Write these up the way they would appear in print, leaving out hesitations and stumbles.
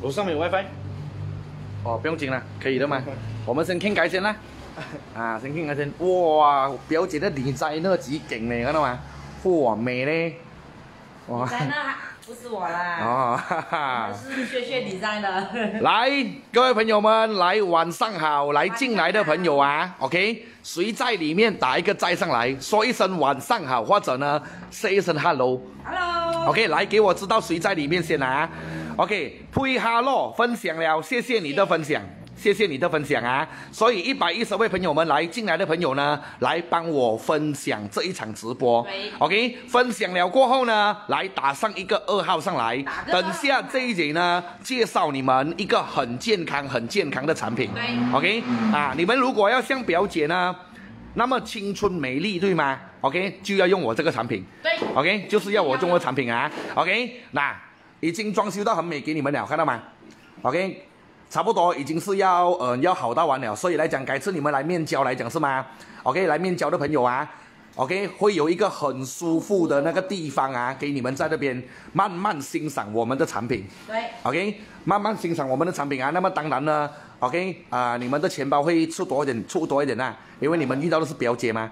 楼上没有 WiFi。哦，不用紧了，可以的嘛。我们先傾偈先啦。啊，先傾偈先。哇，表姐的designer幾勁嚟，看到嗎？哇，美嘞！哇。 designer 不是我啦。 哦，哈哈。 是薛 design 的。 来，各位朋友们，来晚上好，来进来的朋友啊 ，OK， 谁在里面打一个在上来，说一声晚上好，或者呢 say 一声 hello。Hello。OK， 来给我知道谁在里面先啊。OK， 呸哈喽，分享了，谢谢你的分享。谢谢你的分享啊！所以110位朋友们来进来的朋友呢，来帮我分享这一场直播。OK， 分享了过后呢，来打上一个2号上来。等下这一节呢，介绍你们一个很健康的产品。OK， 啊，你们如果要像表姐呢，那么青春美丽，对吗 ？OK， 就要用我这个产品。对。OK， 就是要我用的产品啊。OK， 那已经装修到很美给你们了，看到吗 ？OK。差不多已经是要好到完了，所以来讲，改次你们来面交来讲是吗 ？OK， 来面交的朋友啊 ，OK， 会有一个很舒服的那个地方啊，给你们在那边慢慢欣赏我们的产品。对 ，OK， 慢慢欣赏我们的产品啊。那么当然呢 ，OK 你们的钱包会出多一点啊，因为你们遇到的是表姐嘛。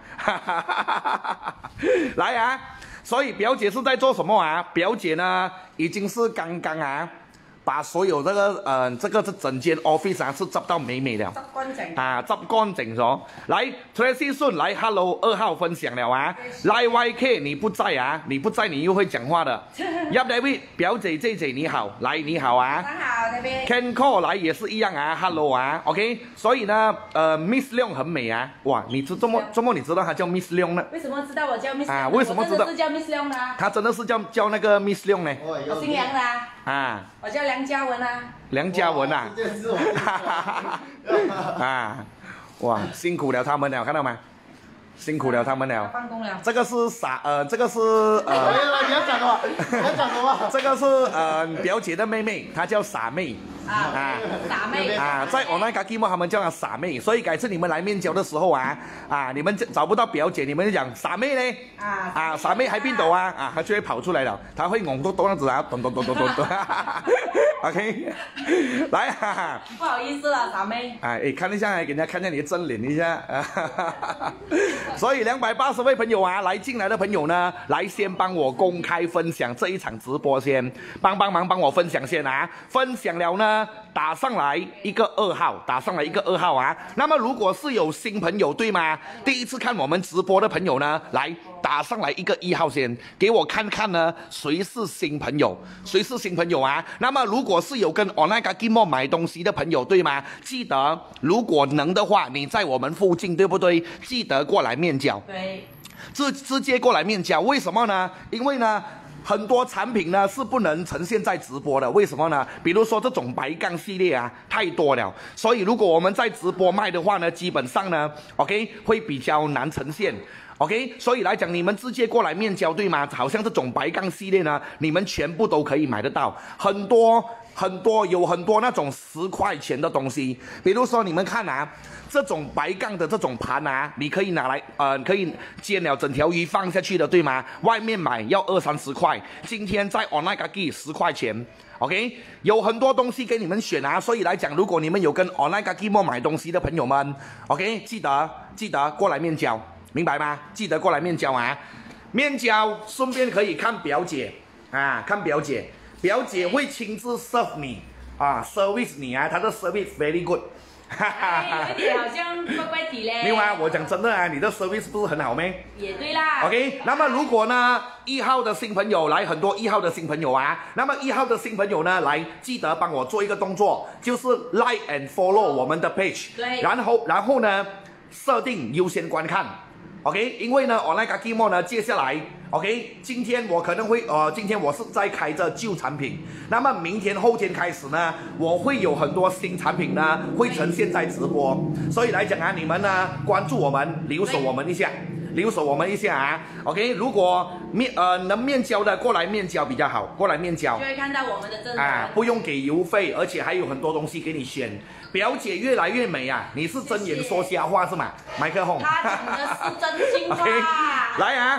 来啊，所以表姐是在做什么啊？表姐呢，已經是剛剛啊。把所有這個整間 office 啊是執到美美了，執乾淨啊，執乾淨咗。來 Tracy 順來 ，Hello 2號分享了啊，來 YK 你不在啊，你不在你又會講話的。入嚟位表姐姐姐你好，來你好啊。早上好那邊。Ken Call 來也是一樣啊 ，Hello 啊 ，OK。所以呢，Miss Leong 很美啊，哇，你這麼你知道她叫 Miss Leong 呢？為什麼知道我叫 Miss Leong？ 啊，為什麼知道？是叫 Miss Leong 的。她真的是叫那個 Miss Leong 呢？我姓梁的啊。啊。我叫梁嘉文啊，梁嘉文啊，啊，哇，辛苦了他们了，看到吗？辛苦了他们了。放工了。这个是这个是你要讲什么？你要讲什么？这个是表姐的妹妹，她叫傻妹。傻妹啊，在我那个地方他们叫她傻妹，所以改次你们来面交的时候啊，你们找不到表姐，你们就讲傻妹嘞，傻妹喺邊度啊？她就會跑出來了，她會懵多多樣子啊，咚咚咚咚咚咚 ，OK， 來啊，不好意思了，傻妹，看一下，給人家看一下你的正臉一下，所以280位朋友啊，來進來的朋友呢，來先幫我公開分享這一場直播先，幫忙幫我分享先啊，分享了呢。打上来一个2号，打上来一个2号啊！那么如果是有新朋友对吗？第一次看我们直播的朋友呢，来打上来一个1号先，给我看看呢，谁是新朋友？谁是新朋友啊？那么如果是有跟 online Gimo 买东西的朋友对吗？记得如果能的话，你在我们附近对不对？记得过来面交。对，直接过来面交，为什么呢？因为呢。很多产品呢是不能呈现在直播的，为什么呢？比如说这种白杠系列啊，太多了，所以如果我们在直播卖的话呢，基本上呢 ，OK 会比较难呈现。OK， 所以来讲，你们直接过来面交对吗？好像这种白杠系列呢，你们全部都可以买得到，有很多那种10块钱的东西，比如说你们看啊。这种白杠的这种盘啊，你可以拿来可以煎了整条鱼放下去的，对吗？外面买要20-30块，今天在 online 给10块钱 ，OK， 有很多东西给你们选啊，所以来讲，如果你们有跟 online Gimo 买东西的朋友们 ，OK， 记得过来面交，明白吗？记得过来面交啊，面交顺便可以看表姐啊，看表姐，表姐会亲自 serve 你啊 ，service 你啊，她的 service very good。 有一点好像怪怪体嘞。 没有啊，我讲真的啊，你的 service 不是很好咩？ 也对啦。 OK， 那么如果呢1号的新朋友来，很多1号的新朋友啊，那么1号的新朋友呢，来记得帮我做一个动作，就是 like and follow 我们的 page， 对，然后呢设定优先观看。OK， 因为呢 online Gimo 呢，接下来 OK， 今天我可能会今天我是在开着旧产品，那么明天后天开始呢，我会有很多新产品呢会呈现在直播，所以来讲啊，你们呢关注我们，留守我们一下。留守我们一下啊 ，OK， 如果能面交的过来面交比较好，过来面交就会看到我们的真人啊，不用给邮费，而且还有很多东西给你选。表姐越来越美啊，你是睁眼说瞎话是吗？麦克风， 他讲的是真心话。 来啊！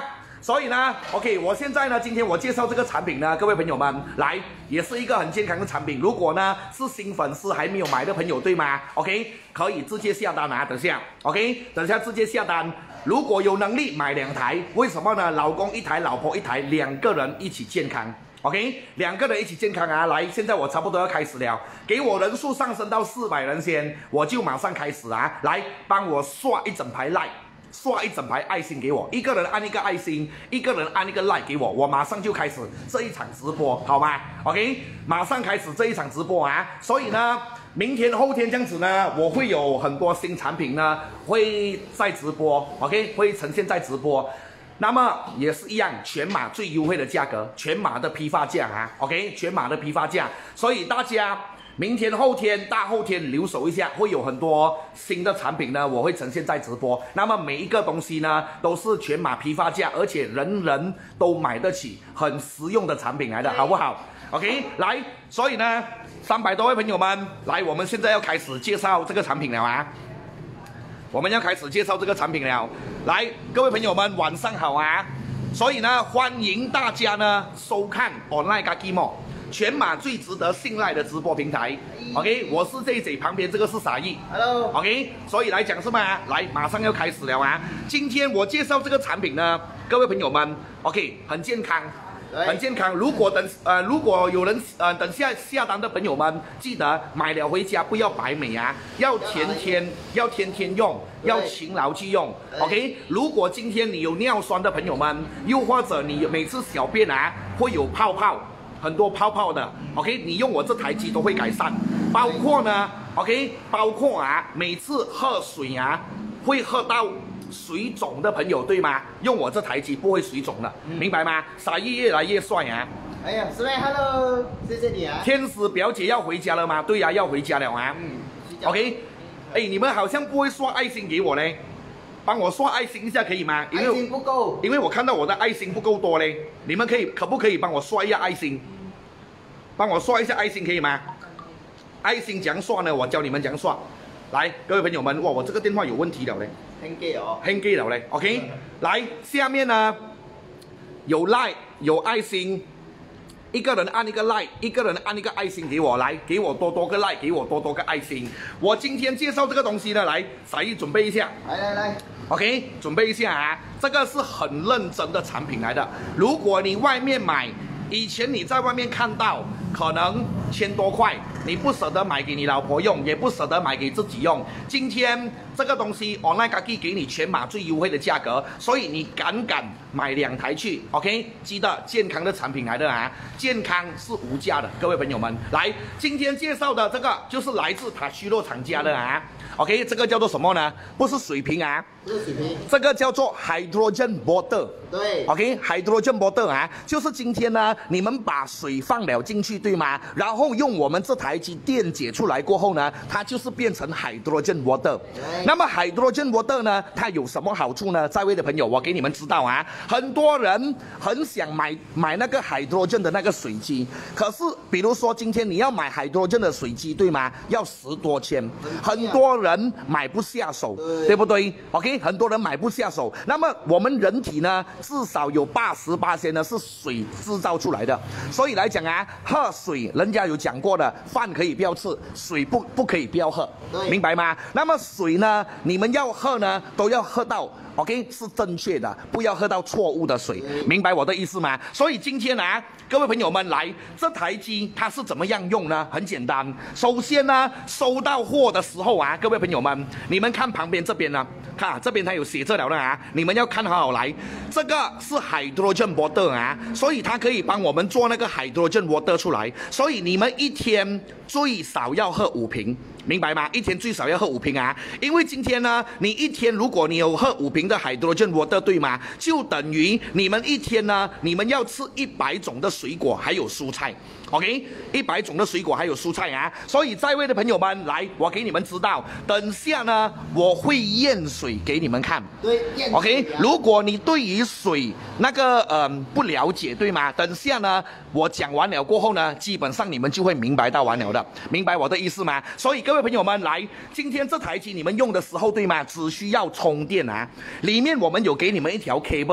所以呢 ，OK， 我现在呢，今天我介绍这个产品呢，各位朋友们，来，也是一个很健康的产品。如果呢是新粉丝还没有买的朋友，对吗 ？OK， 可以直接下单啊，等下 ，OK， 等下直接下单。如果有能力买2台，为什么呢？老公1台，老婆1台，2个人一起健康。OK，2个人一起健康啊！来，现在我差不多要开始了，给我人数上升到400人先，我就马上开始啊！来，帮我刷一整排 like， 刷一整排爱心给我，一个人按一个爱心，一个人按一个 like 给我，我马上就开始这一场直播，好吗 ？OK， 马上开始这一场直播啊！所以呢，明天、后天这样子呢，我会有很多新产品呢，会在直播 ，OK， 会呈现在直播。那么也是一样，全马最优惠的价格，全马的批发价啊 ，OK， 全马的批发价，所以大家明天、后天、大后天留守一下，会有很多新的产品呢，我会呈现在直播。那么每一个东西呢，都是全马批发价，而且人人都买得起，很实用的产品来的，好不好 ？OK， 来，所以呢，300多位朋友们，来，我们现在要开始介绍这个产品了啊。我们要开始介绍这个产品了，来，各位朋友们，晚上好啊！所以呢，欢迎大家呢收看 Online Gakimo 全马最值得信赖的直播平台。OK， 我是 JJ， 旁边这个是傻义。 Hello。 OK， 所以来讲是吗？来，马上要开始了啊！今天我介绍这个产品呢，各位朋友们 ，OK， 很健康。很健康。如果有人等下单的朋友们，记得买了回家不要白美啊，要天天用，要勤劳去用。OK， 如果今天你有尿酸的朋友们，又或者你每次小便啊会有泡泡，很多泡泡的 ，OK， 你用我这台机都会改善。包括呢 ，OK， 包括啊每次喝水啊会喝到水肿的朋友，对吗？用我这台机不会水肿了，明白吗？傻义越来越帅啊！ 哎呀，师妹 ，Hello， 谢谢你啊！ 天使表姐要回家了吗？对呀、要回家了啊。OK， 哎，你们好像不会刷爱心给我嘞，帮我刷爱心一下可以吗？ 爱心不够， 因为我看到我的爱心不够多嘞。你们可不可以帮我刷一下爱心？帮我刷一下爱心可以吗？爱心怎样刷呢？我教你们怎样刷。来，各位朋友们，哇，我这个电话有问题了嘞。hang 机了嘞 ，OK， 来，下面呢有 like 有爱心，一个人按一个 like， 一个人按一个爱心给我，来，给我多个 like， 给我多个爱心。我今天介绍这个东西呢，来，傻义准备一下， 来 ，OK， 准备一下啊，这个是很认真的产品来的。如果你外面买，以前你在外面看到可能1000多块，你不舍得买给你老婆用，也不舍得买给自己用。今天这个东西 Online Gaki 给你全马最优惠的价格，所以你敢买2台去 ，OK？ 记得健康的产品来的啊，健康是无价的，各位朋友们。来，今天介绍的这个就是来自塔虚洛厂家的啊 ，OK？ 这个叫做什么呢？不是水瓶啊， 不是水瓶， 这个叫做 Hydrogen Bottle。 对 ，OK，Hydrogen Bottle 啊，就是今天呢，你们把水放了进去，对吗？然后用我们这台机电解出来过后呢，它就是变成 Hydrogen Water。那么 Hydrogen Water 呢，它有什么好处呢？在位的朋友，我给你们知道啊，很多人很想买那个 Hydrogen 的那个水机，可是比如说今天你要买 Hydrogen 的水机，对吗？要10多千，很多人买不下手，对不对 ？OK， 很多人买不下手。那么我们人体呢，至少有80%呢是水制造出来的，所以来讲啊，喝水人家有讲过的，饭可以不要吃，水不可以不要喝，明白吗？那么水呢，你们要喝呢，都要喝到 OK 是正确的，不要喝到错误的水，明白我的意思吗？所以今天啊，各位朋友们来，这台机它是怎么样用呢？很简单，首先呢，收到货的时候啊，各位朋友们，你们看旁边这边呢，看啊，这边它有写着了的啊，你们要看好来，这个是 Hydrogen Water 啊，所以它可以帮我们做那个 Hydrogen Water 出来，所以你们一天最少要喝5瓶。明白吗？一天最少要喝5瓶啊，因为今天呢，你一天如果你有喝5瓶的 Hydrogen Water 对吗？就等于你们一天呢，你们要吃100种的水果还有蔬菜 ，OK？100种的水果还有蔬菜啊，所以在位的朋友们来，我给你们知道，等下呢我会验水给你们看， 对 ，OK？ 如果你对于水那个不了解对吗？等下呢我讲完了过后呢，基本上你们就会明白到完了的，明白我的意思吗？所以各位朋友们来，今天这台机你们用的时候对吗？只需要充电啊，里面我们有给你们一条 cable。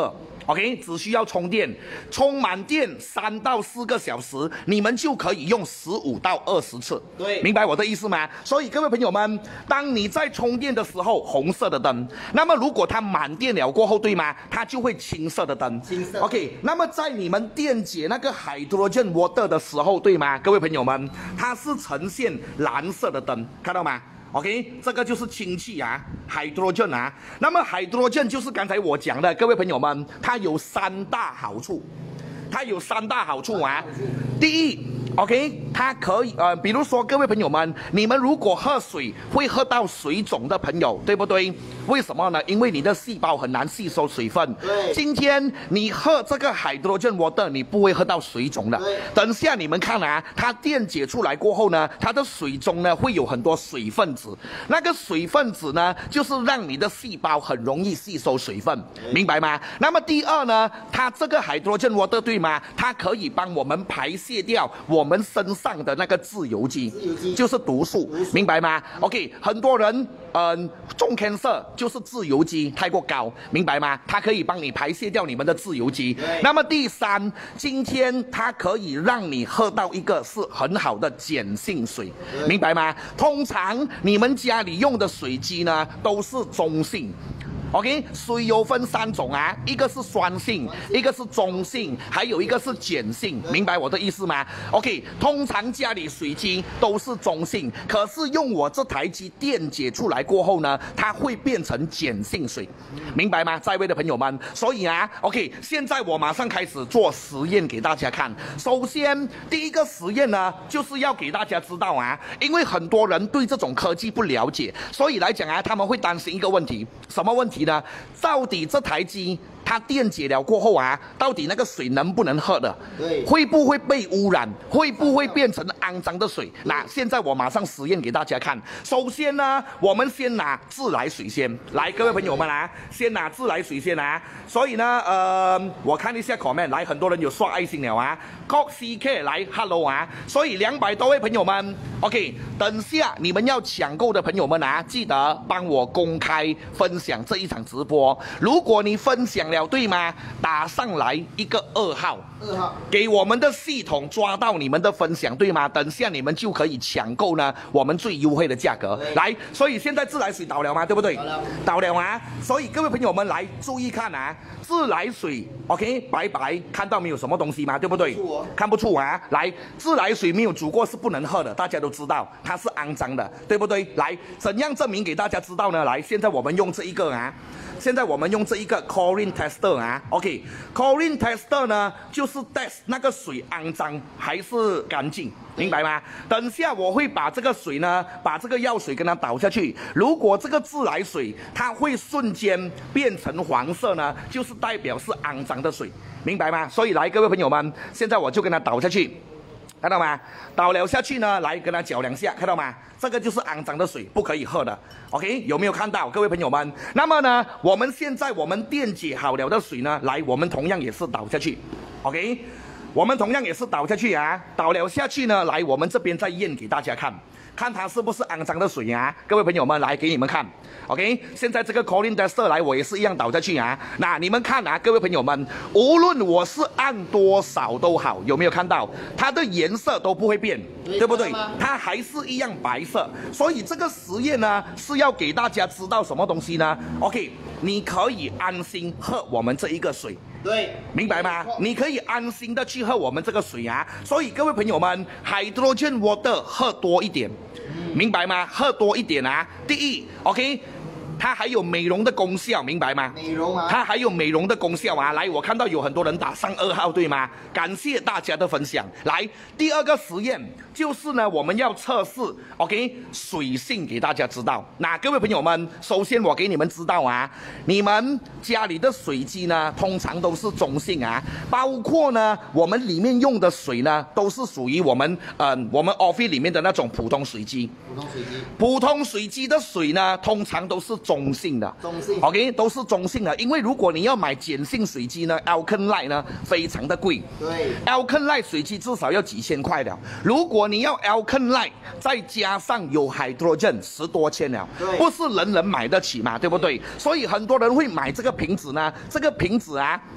OK， 只需要充电，充满电3到4个小时，你们就可以用15到20次。 对， 明白我的意思吗？所以各位朋友们，当你在充电的时候，红色的灯；那么如果它满电了过后，对吗？它就会青色的灯。 青色。 OK， 那么在你们电解那个 hydrogen water 的时候，对吗？各位朋友们，它是呈现蓝色的灯，看到吗？OK， 这个就是氢气啊 ，hydrogen 啊。那么 hydrogen 就是刚才我讲的，各位朋友们，它有3大好处。它有3大好处啊。第一 ，OK， 它可以比如说各位朋友们，你们如果喝水会喝到水肿的朋友，对不对？为什么呢？因为你的细胞很难吸收水分。 对。 今天你喝这个 hydrogen water， 你不会喝到水肿的。 对。 等下你们看啊，它电解出来过后呢，它的水中呢会有很多水分子，那个水分子呢，就是让你的细胞很容易吸收水分，明白吗？那么第二呢，它这个 hydrogen water 对吗？它可以帮我们排泄掉我们身上的那个自由基，就是毒素，明白吗 ？OK， 很多人中 cancer 就是自由基太过高，明白吗？它可以帮你排泄掉你们的自由基。那么第三，今天它可以让你喝到一个是很好的碱性水，明白吗？通常你们家里用的水机呢都是中性。OK， 水有分3种啊，一个是酸性，一个是中性，还有一个是碱性，明白我的意思吗 ？OK， 通常家里水机都是中性，可是用我这台机电解出来过后呢，它会变成碱性水，明白吗？在位的朋友们，所以啊 ，OK， 现在我马上开始做实验给大家看。首先，第一个实验呢，就是要给大家知道啊，因为很多人对这种科技不了解，所以来讲啊，他们会担心一个问题，什么问题呢？到底这台机它电解了过后啊，到底那个水能不能喝的？ 对， 会不会被污染？会不会变成肮脏的水？那现在我马上实验给大家看。首先呢，我们先拿自来水先。来，各位朋友们啊，先拿自来水先啊。所以呢，我看一下 comment， 来，很多人有刷爱心了啊。Cock CK 来 ，Hello 啊。所以200多位朋友们 ，OK， 等下你们要抢购的朋友们啊，记得帮我公开分享这一场直播。如果你分享了，对吗？打上来一个2号，2号，给我们的系统抓到你们的分享，对吗？等下你们就可以抢购呢我们最优惠的价格。来，所以现在自来水倒了吗？对不对？倒了啊！所以各位朋友们来注意看啊，自来水 ，OK， 白白看到没有什么东西吗？对不对？看不出啊！来，自来水没有煮过是不能喝的，大家都知道它是肮脏的，对不对？来，怎样证明给大家知道呢？来，现在我们用这一个啊。现在我们用这一个 chlorine tester 啊 ，OK，chlorine tester 呢就是 test 那个水肮脏还是干净，明白吗？等下我会把这个水呢，把这个药水跟它倒下去，如果这个自来水它会瞬间变成黄色呢，就是代表是肮脏的水，明白吗？所以来，各位朋友们，现在我就跟它倒下去。看到吗？倒了下去呢，来跟它搅2下，看到吗？这个就是肮脏的水，不可以喝的。OK， 有没有看到，各位朋友们？那么呢，我们现在我们电解好了的水呢，来，我们同样也是倒下去。OK， 我们同样也是倒下去啊，倒了下去呢，来，我们这边再验给大家看。看它是不是肮脏的水啊？各位朋友们，来给你们看 ，OK。现在这个 chlorine tester 来，我也是一样倒下去啊。那你们看啊，各位朋友们，无论我是按多少都好，有没有看到它的颜色都不会变，对不对？它还是一样白色。所以这个实验呢，是要给大家知道什么东西呢 ？OK， 你可以安心喝我们这一个水。 对， 明白吗？你可以安心的去喝我们这个水啊。所以各位朋友们 ，hydrogen water 喝多一点，明白吗？喝多一点啊。第一 ，OK。它还有美容的功效，明白吗？ 美容啊， 它还有美容的功效啊！来，我看到有很多人打上2号，对吗？感谢大家的分享。来，第二个实验就是呢，我们要测试 ，OK， 水性给大家知道。那各位朋友们，首先我给你们知道啊，你们家里的水机呢，通常都是中性啊，包括呢，我们里面用的水呢，都是属于我们office 里面的那种普通水机。普通水机的水呢，通常都是中性的， OK， 都是中性的。因为如果你要买碱性水机呢 ，Alkaline 呢非常的贵， 对 ，Alkaline 水机至少要几千块了。如果你要 Alkaline 再加上有 hydrogen 10多千了，不是人人买得起嘛，对不对？所以很多人会买这个瓶子呢，这个瓶子啊。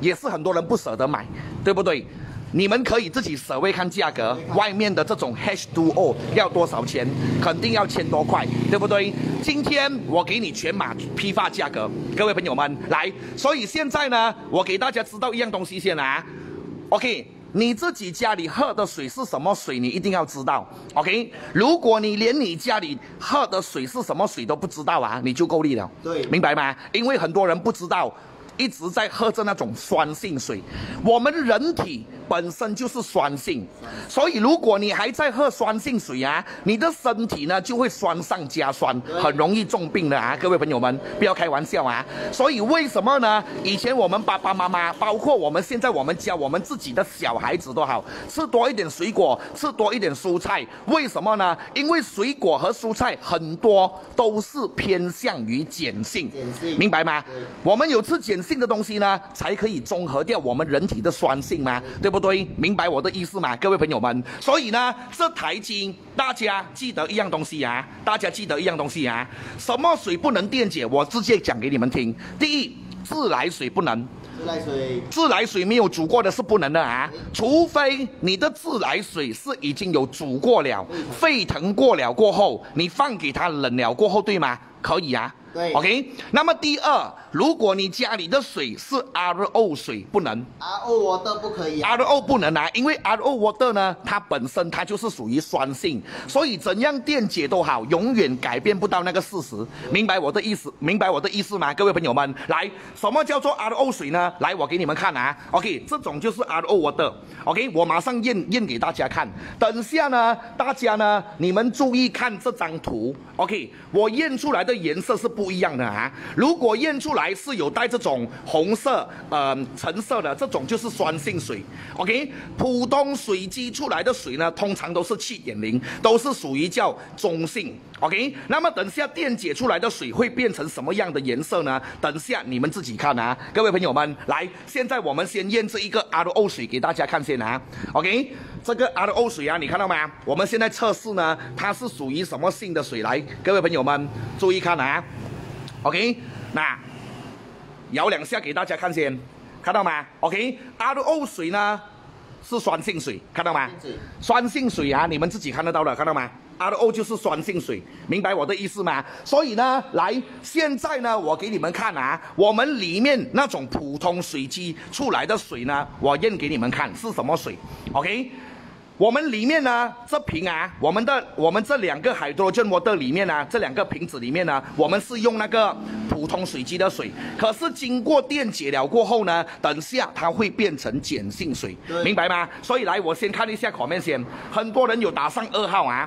也是很多人不舍得买，对不对？你们可以自己survey看价格，外面的这种 H2O 要多少钱？肯定要1000多块，对不对？今天我给你全码批发价格，各位朋友们来。所以现在呢，我给大家知道一样东西先啊 ，OK。你自己家里喝的水是什么水，你一定要知道 ，OK？ 如果你连你家里喝的水是什么水都不知道啊，你就够力了， 对， 明白吗？因为很多人不知道，一直在喝着那种酸性水。我们人体本身就是酸性，所以如果你还在喝酸性水啊，你的身体呢就会酸上加酸，很容易中病的啊！各位朋友们，不要开玩笑啊！所以为什么呢？以前我们爸爸妈妈，包括我们现在，我们教我们自己的小孩子都好，吃多一点水果，吃多一点蔬菜。为什么呢？因为水果和蔬菜很多都是偏向于碱性，明白吗？我们有吃碱性的东西呢，才可以中和掉我们人体的酸性嘛，对不对？明白我的意思吗，各位朋友们？所以呢，这台机大家记得一样东西啊，大家记得一样东西啊，什么水不能电解？我直接讲给你们听。第一，自来水不能。自来水没有煮过的是不能的啊，除非你的自来水是已经有煮过了、沸腾过了过后，你放给它冷了过后，对吗？可以啊。 对 ，OK。那么第二，如果你家里的水是 RO 水，不能 RO water 不可以啊 ，RO 不能啊，因为 RO water 呢，它本身它就是属于酸性，所以怎样电解都好，永远改变不到那个事实。明白我的意思？明白我的意思吗？各位朋友们，来，什么叫做 RO 水呢？来，我给你们看啊 ，OK， 这种就是 RO water，OK， 我马上验给大家看。等下呢，大家呢，你们注意看这张图 ，OK， 我验出来的颜色是不一样的啊。如果验出来是有带这种红色、橙色的，这种就是酸性水。OK， 普通水机出来的水呢，通常都是7.0，都是属于叫中性。OK， 那么等下电解出来的水会变成什么样的颜色呢？等下你们自己看啊，各位朋友们，来，现在我们先验这一个 RO 水给大家看先啊。OK， 这个 RO 水啊，你看到吗？我们现在测试呢，它是属于什么性的水？来，各位朋友们注意看啊。OK， 那摇2下给大家看先，看到吗 ？OK，RO 水呢是酸性水，看到吗？酸性水啊，你们自己看得到的，看到吗？RO 就是酸性水，明白我的意思吗？所以呢，来，现在呢，我给你们看啊，我们里面那种普通水机出来的水呢，我验给你们看是什么水 ，OK？ 我们里面呢，这瓶啊，我们这2个hydrogen water里面呢，这2个瓶子里面呢，我们是用那个普通水机的水，可是经过电解了过后呢，等下它会变成碱性水，明白吗？所以来，我先看一下comment先，很多人有打上2号啊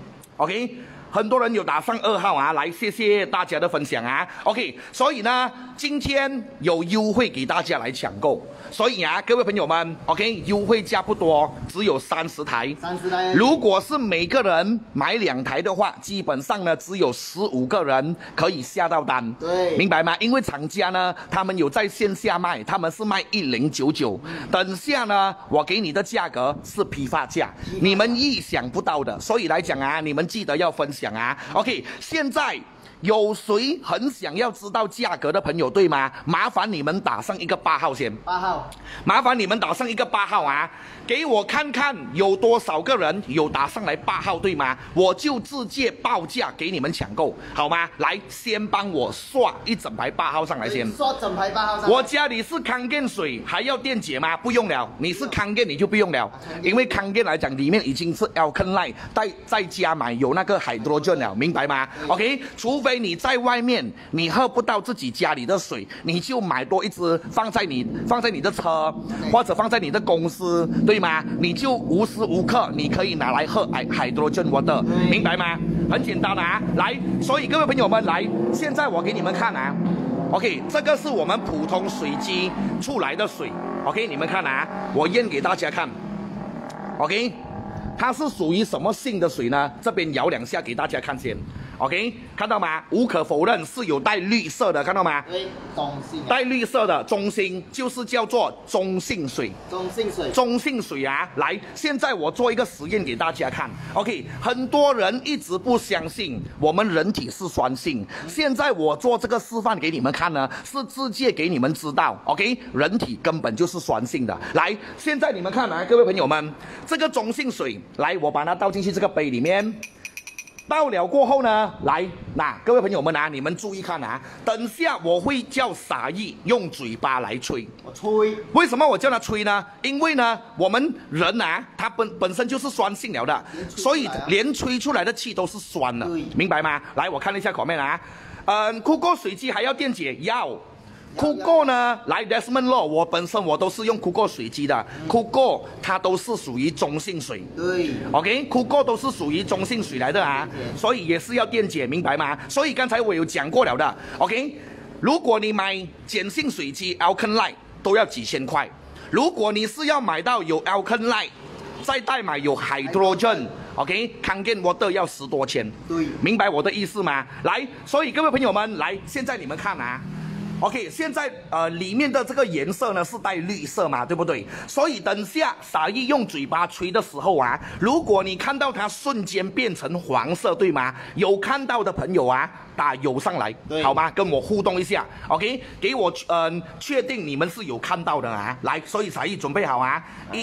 ，OK。很多人有打上2号啊，来，谢谢大家的分享啊 ，OK， 所以呢，今天有优惠给大家来抢购，所以啊，各位朋友们 ，OK， 优惠价不多，只有30台，30台。如果是每个人买2台的话，基本上呢，只有15个人可以下到单，对，明白吗？因为厂家呢，他们有在线下卖，他们是卖1099，等下呢，我给你的价格是批发价，你们意想不到的，所以来讲啊，你们记得要分享啊 ，OK， 现在有谁很想要知道价格的朋友，对吗？麻烦你们打上一个8号先。8号，麻烦你们打上一个8号啊，给我看看有多少个人有打上来8号，对吗？我就直接报价给你们抢购，好吗？来，先帮我刷一整排8号上来先。刷整排8号上来。我家里是康健水，还要电解吗？不用了，你是康健你就不用了，因为康健来讲里面已经是 alkaline， 再加买有那个 hydrogen 了，明白吗 ？OK， 除非你在外面你喝不到自己家里的水，你就买多一支放在你的车或者放在你的公司，对吗？你就无时无刻你可以拿来喝 hydrogen water， 明白吗？很简单啊，来，所以各位朋友们来，现在我给你们看啊 ，OK， 这个是我们普通水机出来的水 ，OK， 你们看啊，我验给大家看 ，OK， 它是属于什么性的水呢？这边摇2下给大家看先。 OK， 看到吗？无可否认是有带绿色的，看到吗？ 对，中性。 带绿色的中性就是叫做中性水。 中性水。 中性水啊，来，现在我做一个实验给大家看。OK， 很多人一直不相信我们人体是酸性，现在我做这个示范给你们看呢，是直接给你们知道 ，OK， 人体根本就是酸性的。来，现在你们看啊，各位朋友们，这个中性水，来，我把它倒进去这个杯里面。倒了过后呢，来，那各位朋友们啊，你们注意看啊，等下我会叫傻义用嘴巴来吹。 我吹。 为什么我叫他吹呢？因为呢，我们人啊，它本身就是酸性了的，所以连吹出来的气都是酸的，明白吗？来，我看一下口面啊，酷狗水机还要电解，要。酷狗呢，来 Desmond Law， 我本身都是用酷狗水机的，酷狗它都是属于中性水， 对 ，OK， 酷狗都是属于中性水来的啊，所以也是要电解，明白吗？所以刚才我有讲过了的 ，OK， 如果你买碱性水机 Alkaline 都要几千块，如果你是要买到有 Alkaline， 再代买有 Hydrogen。OK， Kangen Water 要10多千， 对， 明白我的意思吗？来，所以各位朋友们，来，现在你们看啊。OK， 现在里面的这个颜色呢是带绿色嘛，对不对？所以等下傻义用嘴巴吹的时候啊，如果你看到它瞬间变成黄色，对吗？有看到的朋友啊，打有上来，好吗？跟我互动一下 ，OK， 给我确定你们是有看到的啊。来，所以傻义准备好啊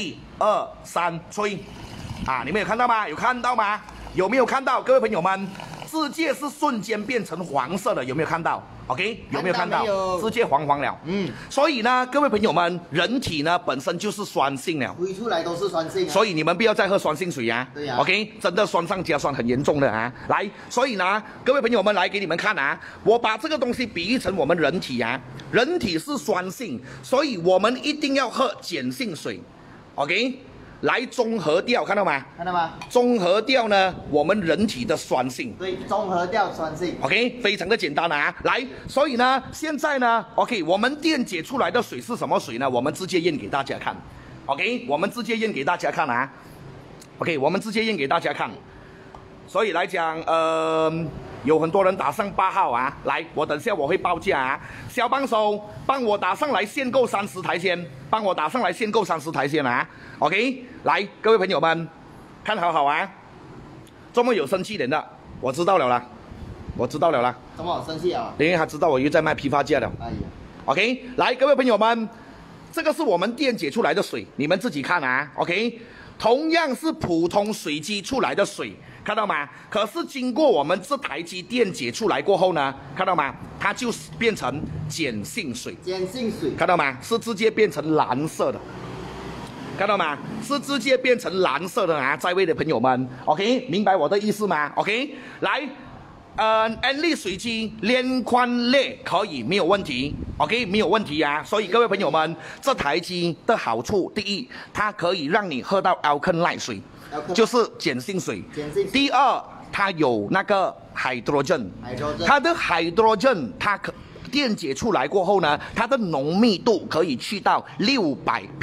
，1、2、3，吹！啊，你们有看到吗？有看到吗？有没有看到？各位朋友们，世界是瞬间变成黄色的，有没有看到？OK， 有没有看到？直接黄了。所以呢，各位朋友们，人体呢本身就是酸性了， 吹出来都是酸性、啊。 所以你们不要再喝酸性水呀。 对呀。 OK， 真的酸上加酸很严重的啊。来，所以呢，各位朋友们来给你们看啊，我把这个东西比喻成我们人体啊，人体是酸性，所以我们一定要喝碱性水。OK。来中和掉，看到吗？ 看到吗？ 中和掉呢，我们人体的酸性。 对，中和掉酸性。 OK， 非常的简单啊。来，所以呢，现在呢 ，OK， 我们电解出来的水是什么水呢？我们直接验给大家看。OK， 我们直接验给大家看啊。OK， 我们直接验给大家看。所以来讲，有很多人打上8号啊，来，我等下我会报价啊，小帮手帮我打上来限购30台先，帮我打上来限购30台先啊 ，OK， 来，各位朋友们，看好啊，这么有生气点的，我知道了啦， 怎么生气啊？ 因为他知道我又在卖批发价了， 哎呀 ，OK， 来，各位朋友们，这个是我们电解出来的水，你们自己看啊 ，OK， 同样是普通水机出来的水。看到吗？可是经过我们这台机电解出来过后呢，看到吗？它就变成碱性水。 碱性水， 看到吗？是直接变成蓝色的。看到吗？是直接变成蓝色的啊！在位的朋友们 ，OK， 明白我的意思吗 ？OK， 来，安利水机连宽裂可以没有问题 ，OK， 没有问题啊。所以各位朋友们，这台机的好处，第一，它可以让你喝到 Alkaline 水。就是碱性水。第二，它有那个 hydrogen， 它的 hydrogen 它电解出来过后呢，它的浓密度可以去到600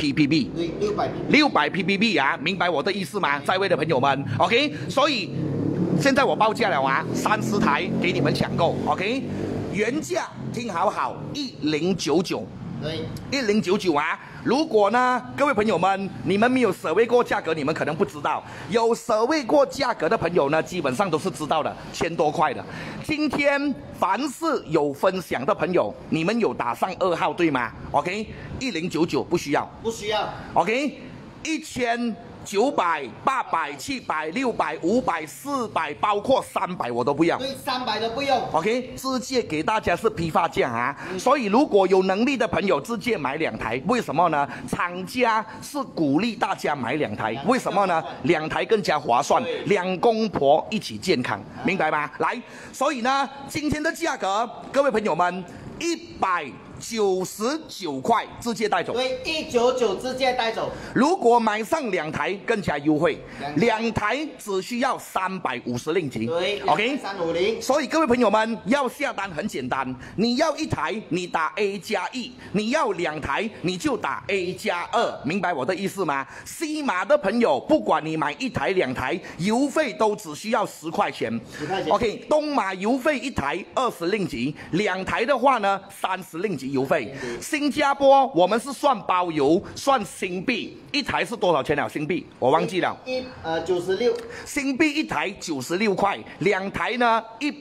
ppb。600 ppb 啊，明白我的意思吗？在位的朋友们 ，OK， 所以现在我报价了啊，30台给你们抢购 ，OK， 原价听好，1099。1099啊！如果呢，各位朋友们，你们没有survey位过价格，你们可能不知道；有survey位过价格的朋友呢，基本上都是知道的，1000多块的。今天凡是有分享的朋友，你们有打上2号对吗 ？OK， 1099不需要。OK， 1900、800、700、600、500、400，包括300我都不要。 对，300都不用。 OK， 直接给大家是批发价啊。所以如果有能力的朋友，直接买2台。为什么呢？厂家是鼓励大家买2台。为什么呢？2台更加划算，2公婆一起健康，明白吗？来，所以呢，今天的价格，各位朋友们，199 99块直接带走。 对，199直接带走。 如果买上2台更加优惠，2台只需要350令吉。 对 ，OK， 350。 所以各位朋友们要下单很简单，你要1台你打 A+1，你要2台你就打 A+2，明白我的意思吗？西马的朋友，不管你买1台2台，邮费都只需要10块钱。 10块钱。 OK， 东马邮费1台20令吉，2台的话呢30令吉邮费。新加坡我们是算包邮，算新币，1台是多少钱了？新币我忘记了。 96。 新币1台96块，2台呢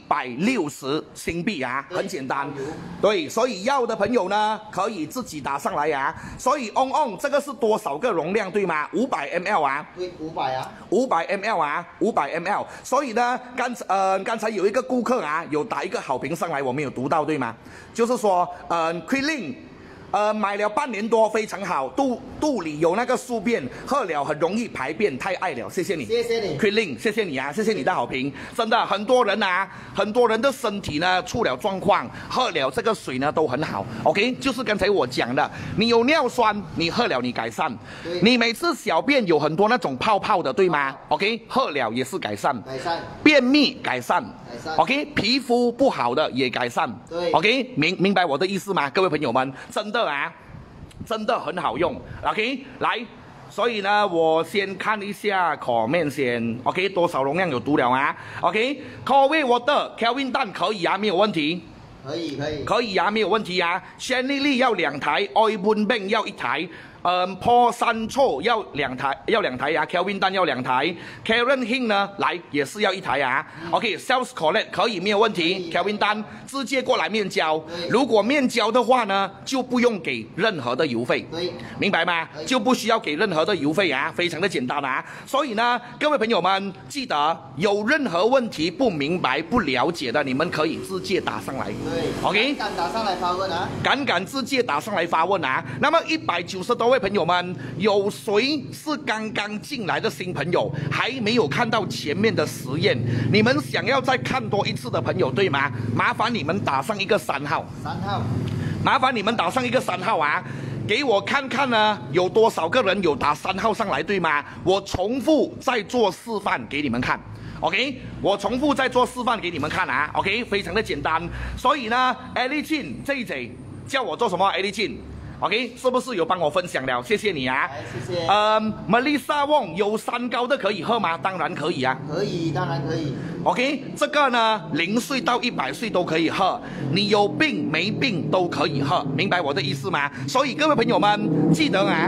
160新币啊，很简单。对，所以要的朋友呢可以自己打上来啊。所以这个是多少个容量对吗？500 ml 啊。 对，500啊。 500 ml 啊，500 ml。所以呢，刚才有一个顾客啊，有打一个好评上来，我没有读到对吗？就是说Quilin。买了半年多，非常好，肚里有那个宿便，喝了很容易排便，太爱了，谢谢你， 谢谢你 ，Quilin， 谢谢你啊，谢谢你的好评，真的很多人啊，很多人的身体呢出了状况，喝了这个水呢都很好 ，OK， 就是刚才我讲的，你有尿酸，你喝了你改善，你每次小便有很多那种泡泡的，对吗 ？OK， 喝了也是改善，便秘改善 ，OK， 皮肤不好的也改善， 对 ，OK， 明白我的意思吗？各位朋友们，真的。真的很好用 ，OK， 来，所以呢，我先看一下comment先 ，OK， 多少容量有读了啊 ？OK，Coway Water Kelvin 蛋可以啊，没有问题。可以啊，没有问题啊。Shanny Lee 要2台 ，Oi Bun Beng 要1台。Paul Sancho 要2台啊 ，Kelvin 蛋要2台 ，Karen Hing 呢来也是要1台啊。OK，Sales Collect 可以没有问题 ，Kelvin 蛋直接过来面交。如果面交的话呢，就不用给任何的邮费，明白吗？就不需要给任何的邮费啊，非常的简单啊。所以呢，各位朋友们记得有任何问题不明白、不了解的，你们可以直接打上来。OK， 敢打上来发问啊！ 敢直接打上来发问啊！那么190多位朋友们，有谁是刚刚进来的新朋友，还没有看到前面的实验？你们想要再看多一次的朋友，对吗？麻烦你们打上一个3号。麻烦你们打上一个3号啊！给我看看呢，有多少个人有打3号上来，对吗？我重复再做示范给你们看。OK， 我重复再做示范给你们看啊 ，OK， 非常的简单。所以呢 ，Ellie Chin 这一节叫我做什么 ？Ellie Chin，OK， 是不是有帮我分享了？谢谢你啊。 谢谢。 Melissa Wong 有3高的可以喝吗？当然可以啊。 可以，当然可以。 OK， 这个呢，0岁到100岁都可以喝，你有病没病都可以喝，明白我的意思吗？所以各位朋友们记得啊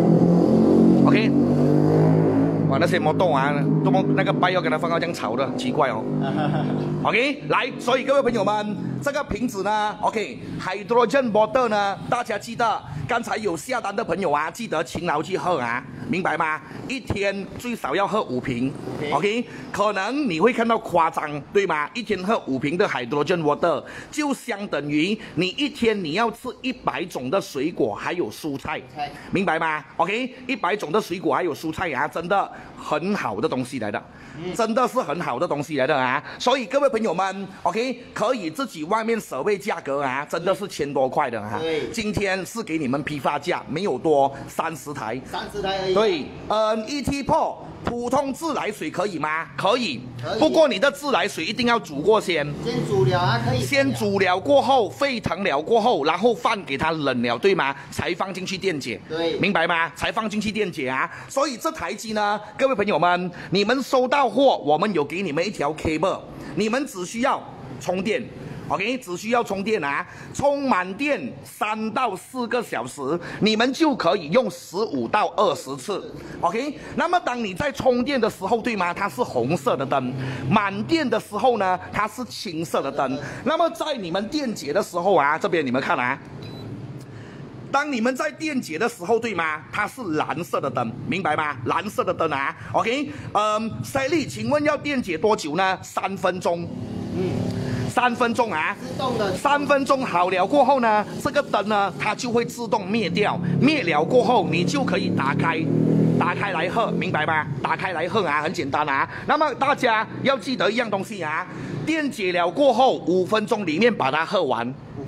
，OK。哇，那些摩托啊，多么那个拜要给它放到这样吵的，奇怪哦。OK， 来，所以各位朋友们，这个瓶子呢 ，OK，Hydrogen Bottle 呢，大家记得，刚才有下单的朋友啊，记得勤劳去喝啊，明白吗？一天最少要喝5瓶 ，OK， 可能你会看到夸张，对吗？一天喝5瓶的Hydrogen Water， 就相等于你一天你要吃100种的水果还有蔬菜，明白吗 ？OK，100种的水果还有蔬菜啊，真的很好的东西来的。真的是很好的东西来的啊，所以各位朋友们 ，OK， 可以自己外面舍位价格啊，真的是1000多块的啊。今天是给你们批发价，没有多30台 ，30台而已。 对，ET Pro 普通自来水可以吗？可以，不过你的自来水一定要煮过先。 先煮了啊，可以。 先煮了过后，沸腾了过后，然后饭给它冷了，对吗？才放进去电解。 对， 明白吗？才放进去电解啊。所以这台机呢，各位朋友们，你们收到货，我们有给你们一条 cable， 你们只需要充电。OK， 只需要充电啊，充满电3到4个小时，你们就可以用15到20次。OK， 那么当你在充电的时候，对吗？它是红色的灯，满电的时候呢，它是青色的灯。那么在你们电解的时候啊，这边你们看啊。当你们在电解的时候，对吗？它是蓝色的灯，明白吗？蓝色的灯啊 ，OK， Sally， 请问要电解多久呢？3分钟。3分钟啊， 自动的 3分钟好了过后呢，这个灯呢，它就会自动灭掉。灭了过后，你就可以打开来喝，明白吗？打开来喝啊，很简单啊。那么大家要记得一样东西啊，电解了过后5分钟里面把它喝完。5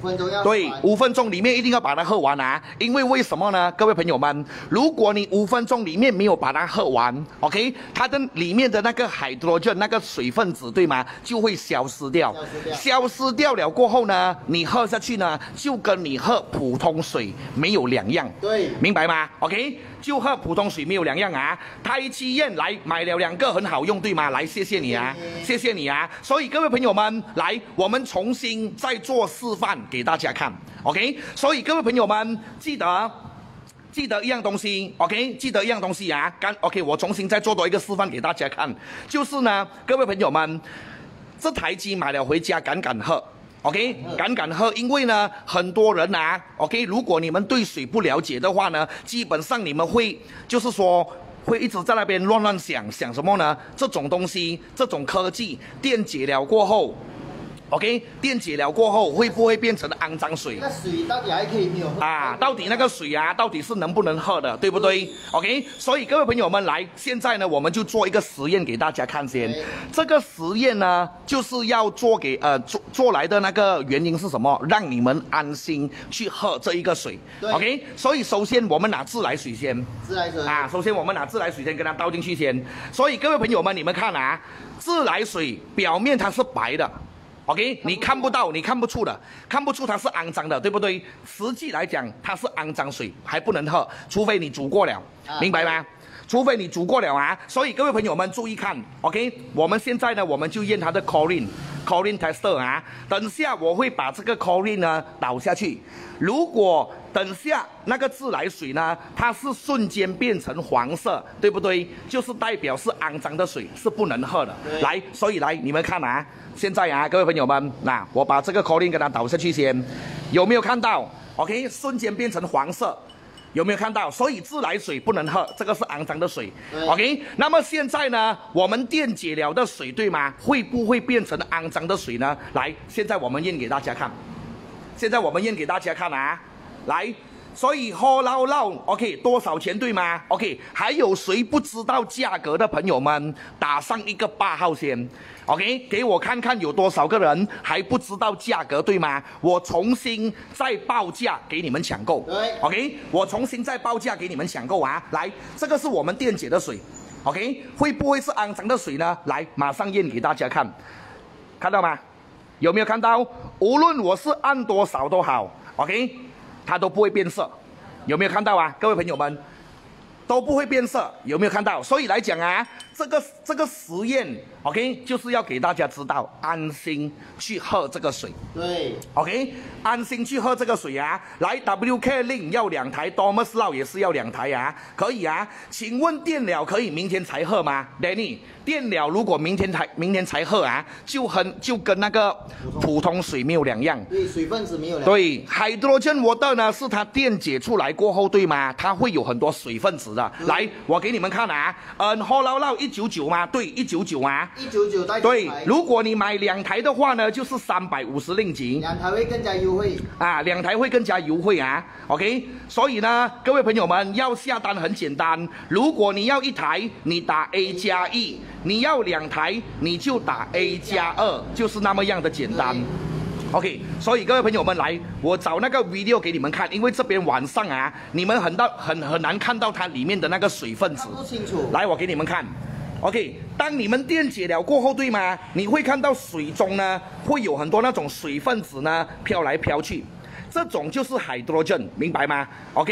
分钟要对，5分钟里面一定要把它喝完啊！因为什么呢？各位朋友们，如果你5分钟里面没有把它喝完 ，OK， 它的里面的那个hydrogen那个水分子对吗，就会消失掉。消失掉了过后呢，你喝下去呢，就跟你喝普通水没有两样。 对， 明白吗 ？OK， 就喝普通水没有两样啊。台积燕来买了2个很好用对吗？来，谢谢你啊，谢谢你啊。所以各位朋友们，来，我们重新再做示范给大家看 ，OK？ 所以各位朋友们记得一样东西 ，OK？ 记得一样东西啊，OK？ 我重新再做多一个示范给大家看，就是呢，各位朋友们，这台机买了回家敢喝。OK， 敢喝，因为呢，很多人啊 ，OK， 如果你们对水不了解的话呢，基本上你们会就是说会一直在那边乱想什么呢？这种东西，这种科技电解了过后。OK， 电解了过后会不会变成肮脏水？ 那水到底还可以没有喝啊？到底那个水啊，到底是能不能喝的，对不对 ？OK， 所以各位朋友们来，现在呢，我们就做一个实验给大家看先。这个实验呢，就是要做给做来的那个原因是什么？让你们安心去喝这一个水。OK， 所以首先我们拿自来水先。 自来水啊，首先我们拿自来水先跟它倒进去先。所以各位朋友们，你们看啊，自来水表面它是白的。OK， 你看不到，你看不出的，看不出它是肮脏的，对不对？实际来讲，它是肮脏水，还不能喝，除非你煮过了，明白吗？除非你煮过了啊。所以各位朋友们注意看 ，OK， 我们现在呢，我们就验它的 chlorine tester 啊。等下我会把这个 chlorine 呢倒下去，如果等下那个自来水呢，它是瞬间变成黄色，对不对？就是代表是肮脏的水，是不能喝的。来，所以来你们看啊。现在啊，各位朋友们，那我把这个 chlorine 给它倒下去先，有没有看到 ？OK， 瞬间变成黄色，有没有看到？所以自来水不能喝，这个是肮脏的水。OK， 那么现在呢，我们电解了的水对吗？会不会变成肮脏的水呢？来，现在我们验给大家看，现在我们验给大家看啊，来。所以喝捞捞 ，OK， 多少钱对吗 ？OK， 还有谁不知道价格的朋友们，打上一个8号先 ，OK， 给我看看有多少个人还不知道价格对吗？我重新再报价给你们抢购 ，OK， 我重新再报价给你们抢购啊！来，这个是我们电解的水 ，OK， 会不会是肮脏的水呢？来，马上验给大家看，看到吗？有没有看到？无论我是按多少都好 ，OK。它都不会变色，有没有看到啊？各位朋友们，都不会变色，有没有看到？所以来讲啊，这个实验 ，OK， 就是要给大家知道，安心去喝这个水。 对 ，OK， 安心去喝这个水啊。来 ，WK Link 要2台 ，Thomas Lau 也是要2台啊，可以啊。请问电了可以明天才喝吗 ？Danny， 电了如果明天才喝啊，就跟那个普通水没有两样。 对，水分子没有两样。 对 ，hydrogen water 呢是它电解出来过后，对吗？它会有很多水分子的。来，我给你们看啊，喝捞捞199吗？对，199啊。 199带对，如果你买2台的话呢，就是350令吉。 2台会更加优惠啊，2台会更加优惠啊。OK， 所以呢，各位朋友们要下单很简单，如果你要1台，你打 A+1；你要2台，你就打 A+2，就是那么样的简单。OK， 所以各位朋友们来，我找那个 video 给你们看，因为这边晚上啊，你们很难看到它里面的那个水分子。 不清楚。 来，我给你们看。OK， 当你们电解了过后，对吗？你会看到水中呢会有很多那种水分子呢飘来飘去，这种就是 hydrogen， 明白吗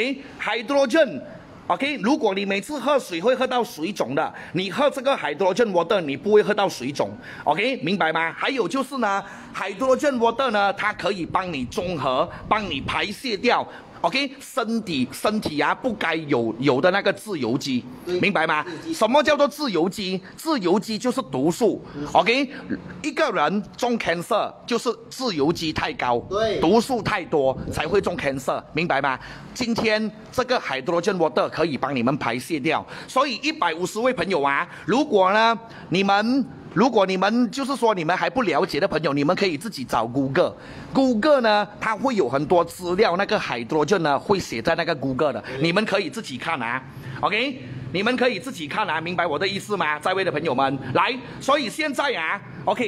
？OK，hydrogen。OK， 如果你每次喝水会喝到水肿的，你喝这个 hydrogen water 你不会喝到水肿 ，OK， 明白吗？还有就是呢 ，hydrogen water 呢，它可以帮你中和，帮你排泄掉。OK， 身体啊不该有的那个自由基，明白吗？什么叫做自由基？自由基就是毒素。OK， 一个人中 cancer 就是自由基太高，毒素太多才会中 cancer， 明白吗？今天这个 hydrogen water 可以帮你们排泄掉，所以150位朋友啊，如果你们就是说你们还不了解的朋友，你们可以自己找 Google 呢，它会有很多资料，那个 hydrogen 呢会写在那个 Google 的，你们可以自己看啊 ，OK， 你们可以自己看啊，明白我的意思吗？在位的朋友们，来，所以现在啊 ，OK，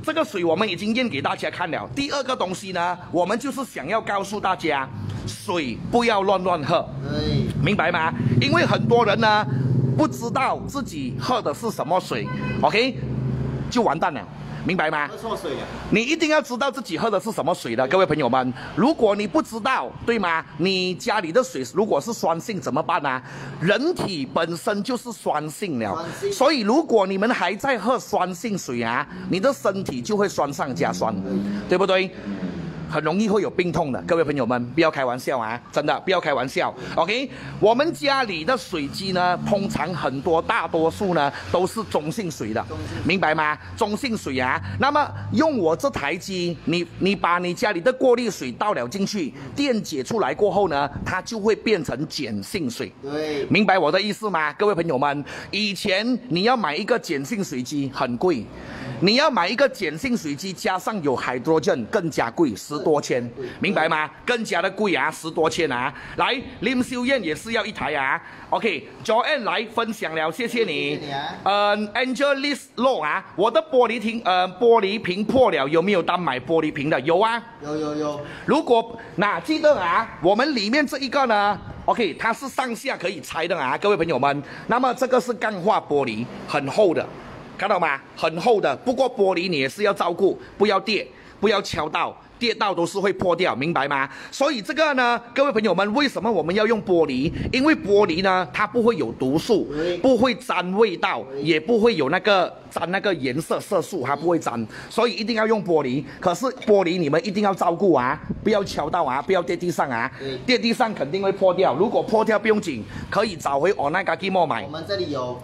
这个水我们已经验给大家看了。第二个东西呢，我们就是想要告诉大家，水不要乱喝，明白吗？因为很多人呢不知道自己喝的是什么水 ，OK， 就完蛋了。 明白吗？喝错水了。你一定要知道自己喝的是什么水的，各位朋友们。如果你不知道，对吗？你家里的水如果是酸性怎么办呢？人体本身就是酸性了，所以如果你们还在喝酸性水啊，你的身体就会酸上加酸，对不对？ 很容易会有病痛的，各位朋友们，不要开玩笑啊！真的不要开玩笑。OK， 我们家里的水机呢，通常大多数呢都是中性水的，明白吗？中性水啊，那么用我这台机，你把你家里的过滤水倒了进去，电解出来过后呢，它就会变成碱性水。对，明白我的意思吗？各位朋友们，以前你要买一个碱性水机很贵。 你要买一个碱性水机，加上有 hydrogen 更加贵，10多千，明白吗？更加的贵啊，10多千啊！来，林秀燕也是要一台啊。OK，Joanne 来分享了，谢谢你。Angelis Low 啊，我的玻璃瓶破了，有没有单买玻璃瓶的？有啊，有。如果记得啊，我们里面这一个呢 ，OK， 它是上下可以拆的啊，各位朋友们。那么这个是钢化玻璃，很厚的。 看到吗？很厚的，不过玻璃你也是要照顾，不要跌，不要敲到，跌到都是会破掉，明白吗？所以这个呢，各位朋友们，为什么我们要用玻璃？因为玻璃呢，它不会有毒素，不会沾味道，也不会有沾那个颜色色素，它不会沾，所以一定要用玻璃。可是玻璃你们一定要照顾啊，不要敲到啊，不要跌地上啊，跌地上肯定会破掉。如果破掉不用紧，可以找回 online 家己买。 我们这里有。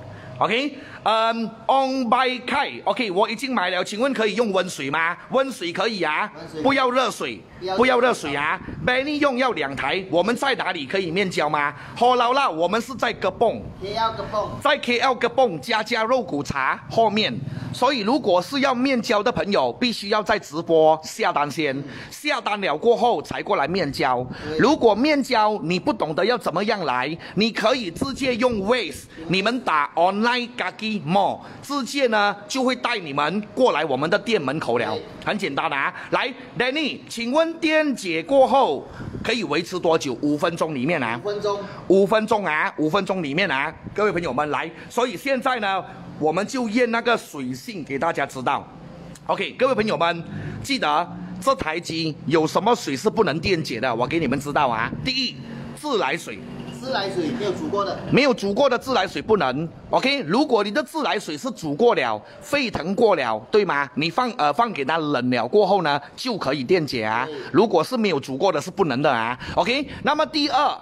OK，On by Kai，OK， 我已经买了，请问可以用温水吗？温水可以啊，不要热水，不要热水啊。Benny 用要2台，我们在哪里可以面交吗？好劳啦，我们是在格蹦，在 KL 格蹦家肉骨茶后面。所以如果是要面交的朋友，必须要在直播下单先，下单了过后才过来面交。如果面交你不懂得要怎么样来，你可以直接用 Waze， 你们打 online。 Kaki Mall 直接呢就会带你们过来我们的店门口了，很简单啊。来 ，Danny， 请问电解过后可以维持多久？5分钟里面啊？5分钟。5分钟啊，5分钟里面啊，各位朋友们来。所以现在呢，我们就验那个水性给大家知道。OK， 各位朋友们，记得这台机有什么水是不能电解的，我给你们知道啊。第一，自来水。 自来水没有煮过的， 没有煮过的自来水不能。OK， 如果你的自来水是煮过了、沸腾过了，对吗？你放给它冷了过后呢，就可以电解啊。如果是没有煮过的，是不能的啊。OK， 那么第二。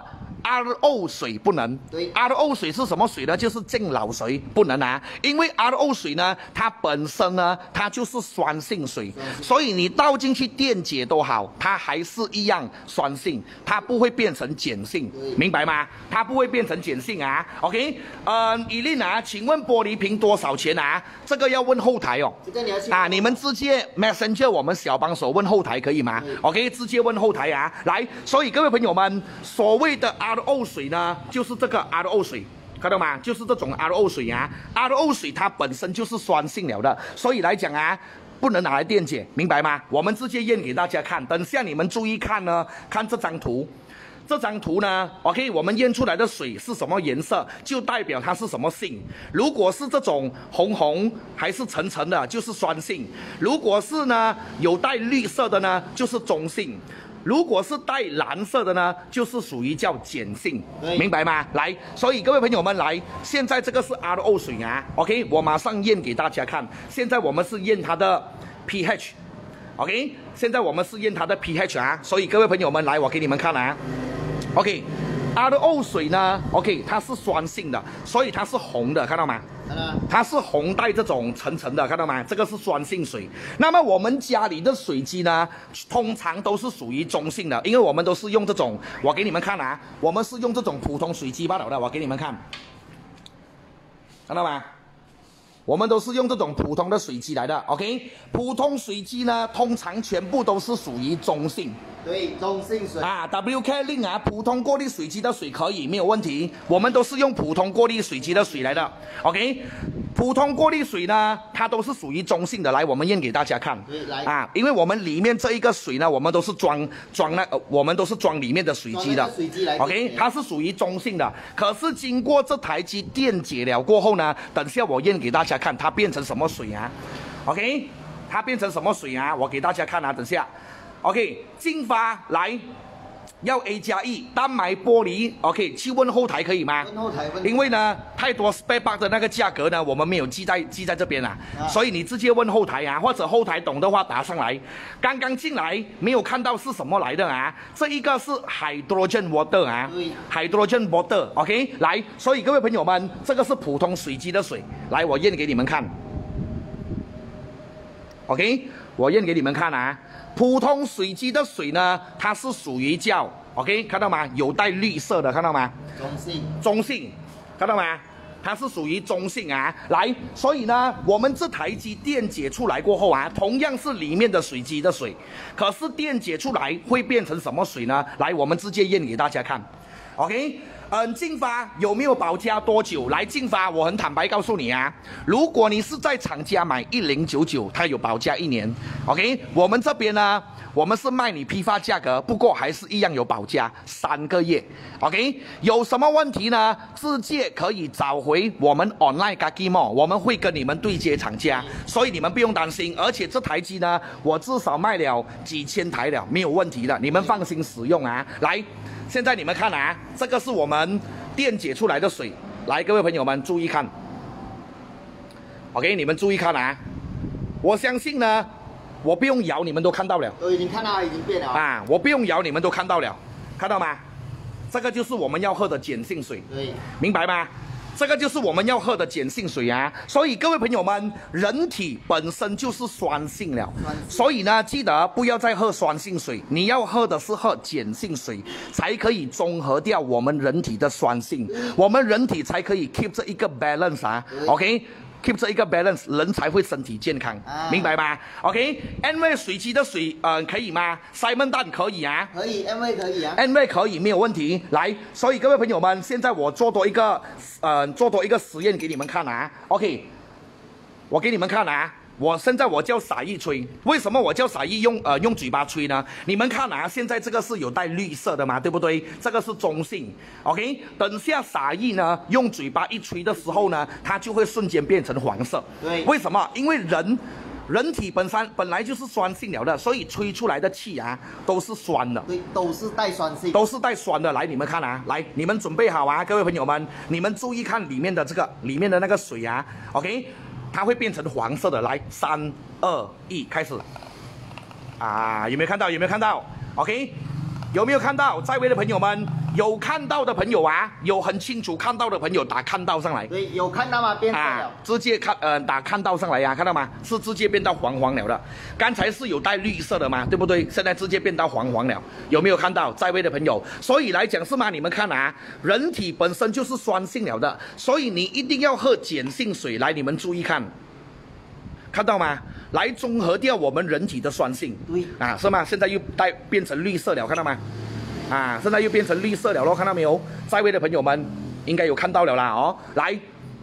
RO 水不能，对 ，RO 水是什么水呢？就是敬老水，不能啊，因为 RO 水呢，它本身呢，它就是酸性水，所以你倒进去电解都好，它还是一样酸性，它不会变成碱性，明白吗？它不会变成碱性啊。OK， 伊琳啊，请问玻璃瓶多少钱啊？这个要问后台哦。这个你要去啊，你们直接 Messenger 我们小帮手问后台可以吗？OK， 直接问后台啊。来，所以各位朋友们，所谓的 RO 水呢，就是这个 RO 水，看到吗？就是这种 RO 水啊。RO 水它本身就是酸性了的，所以来讲啊，不能拿来电解，明白吗？我们直接验给大家看，等下你们注意看呢，看这张图。这张图呢 ，OK， 我们验出来的水是什么颜色，就代表它是什么性。如果是这种红红还是橙橙的，就是酸性；如果是呢有带绿色的呢，就是中性。 如果是带蓝色的呢，就是属于叫碱性，明白吗？来，所以各位朋友们来，现在这个是 RO 水啊 ，OK， 我马上验给大家看。现在我们是验它的 pH，OK， 现在我们是验它的 pH 啊，所以各位朋友们来，我给你们看啊 ，OK。RO 水呢 ，OK， 它是酸性的，所以它是红的，看到吗？它是红带这种橙橙的，看到吗？这个是酸性水。那么我们家里的水机呢，通常都是属于中性的，因为我们都是用这种，我给你们看啊，我们是用这种普通水机罢了的，我给你们看，看到吗？我们都是用这种普通的水机来的 ，OK？ 普通水机呢，通常全部都是属于中性。 对，中性水啊 ，WK 令啊，普通过滤水机的水可以没有问题，我们都是用普通过滤水机的水来的 ，OK？ 普通过滤水呢，它都是属于中性的。来，我们验给大家看。啊，因为我们里面这一个水呢，我们都是装里面的水机的。OK， 它是属于中性的。可是经过这台机电解了过后呢，等下我验给大家看，它变成什么水啊 ？OK， 它变成什么水啊？我给大家看啊，等下。OK， 净发来。要 A+E 单埋玻璃 ，OK， 去问后台可以吗？ 问后台， 因为呢，太多 spare part 的那个价格呢，我们没有记在这边啊，所以你直接问后台啊，或者后台懂的话打上来。刚刚进来没有看到是什么来的啊？这一个是 hydrogen water 啊 ，hydrogen water，OK， 来，所以各位朋友们，这个是普通水机的水，来，我验给你们看 ，OK， 我验给你们看啊。普通水机的水呢，它是属于叫 OK， 看到吗？有带绿色的，看到吗？中性，看到吗？它是属于中性啊。来，所以呢，我们这台机电解出来过后啊，同样是里面的水机的水，可是电解出来会变成什么水呢？来，我们直接验给大家看 ，OK。净发有没有保价多久？来，净发我很坦白告诉你啊，如果你是在厂家买1099，它有保价1年。OK， 我们这边呢，我们是卖你批发价格，不过还是一样有保价3个月。OK， 有什么问题呢？直接可以找回我们 online Gagimo， 我们会跟你们对接厂家，所以你们不用担心。而且这台机呢，我至少卖了几千台了，没有问题的，你们放心使用啊。来。现在你们看啊，这个是我们电解出来的水。来，各位朋友们注意看 ，OK， 你们注意看啊。我相信呢，我不用摇，你们都看到了。 已经看到，已经变了啊！我不用摇，你们都看到了，看到吗？这个就是我们要喝的碱性水， 对， 明白吗？这个就是我们要喝的碱性水啊，所以各位朋友们，人体本身就是酸性了，所以呢，记得不要再喝酸性水，你要喝的是喝碱性水，才可以中和掉我们人体的酸性，我们人体才可以 keep 这一个 balance 啊 ，OK。keep 这一个 balance， 人才会身体健康，明白吗 ？OK，N 水机的水，可以吗 ？Simon 蛋可以啊？ 可以 ，N 可以啊 ，N 可以，没有问题。来，所以各位朋友们，现在我做多一个实验给你们看啊。OK， 我给你们看啊。现在我叫撒意吹，为什么我叫撒意用嘴巴吹呢？你们看啊，现在这个是有带绿色的嘛，对不对？这个是中性 ，OK。等下撒意呢，用嘴巴一吹的时候呢，它就会瞬间变成黄色。 对， 为什么？因为人体本来就是酸性了的，所以吹出来的气啊都是酸的。 对，都是带酸性， 都是带酸的。来，你们看啊，来，你们准备好啊，各位朋友们，你们注意看里面的那个水啊 ，OK。它会变成黄色的。来，3、2、1，开始。啊，有没有看到？有没有看到 ？OK， 有没有看到？在位的朋友们，有看到的朋友啊，有很清楚看到的朋友打看到上来。 对，有看到吗？变色了。 直接打看到上来呀、看到吗？是直接变到黄了的。刚才是有带绿色的嘛，对不对？现在直接变到黄了，有没有看到？在位的朋友，所以来讲是吗？你们看啊，人体本身就是酸性了的，所以你一定要喝碱性水。来，你们注意看，看到吗？来中和掉我们人体的酸性。 对啊，是吗？现在又变成绿色了，看到吗？啊，现在又变成绿色了咯，看到没有？在位的朋友们应该有看到了啦哦。来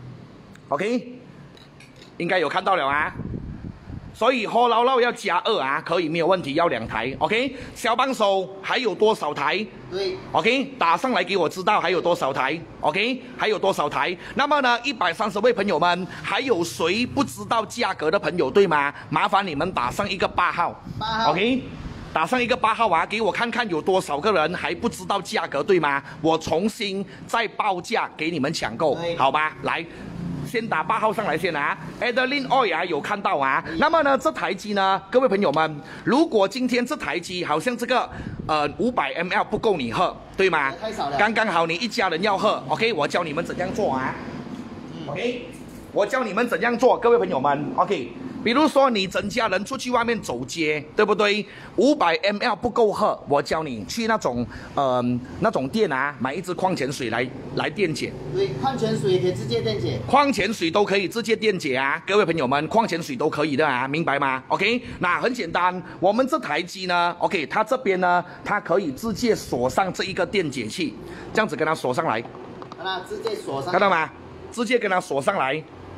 ，OK， 应该有看到了啊。所以喝捞捞要加2啊，可以没有问题，要2台 ，OK。小帮手还有多少台？ 对 ，OK， 打上来给我知道还有多少台 ，OK， 还有多少台？那么呢，130位朋友们，还有谁不知道价格的朋友对吗？麻烦你们打上一个8号 ，8号 ，OK。打上一个8号啊，给我看看有多少个人还不知道价格，对吗？我重新再报价给你们抢购，好吧？来，先打8号上来先啊 ，Adeline Oil 啊有看到啊。那么呢，这台机呢，各位朋友们，如果今天这台机好像这个500 ml 不够你喝，对吗？ 太少了。 刚刚好你一家人要喝 ，OK， 我教你们怎样做啊 ，OK， 我教你们怎样做，各位朋友们 ，OK。比如说你整家人出去外面走街，对不对？500 ml 不够喝，我教你去那种店啊，买一支矿泉水来电解。 对，矿泉水也可以直接电解。 矿泉水都可以直接电解啊，各位朋友们，矿泉水都可以的啊，明白吗 ？OK， 那很简单，我们这台机呢 ，OK， 它这边呢，它可以直接锁上这一个电解器，这样子跟它锁上来。 那直接锁上。 看到吗？直接跟它锁上来。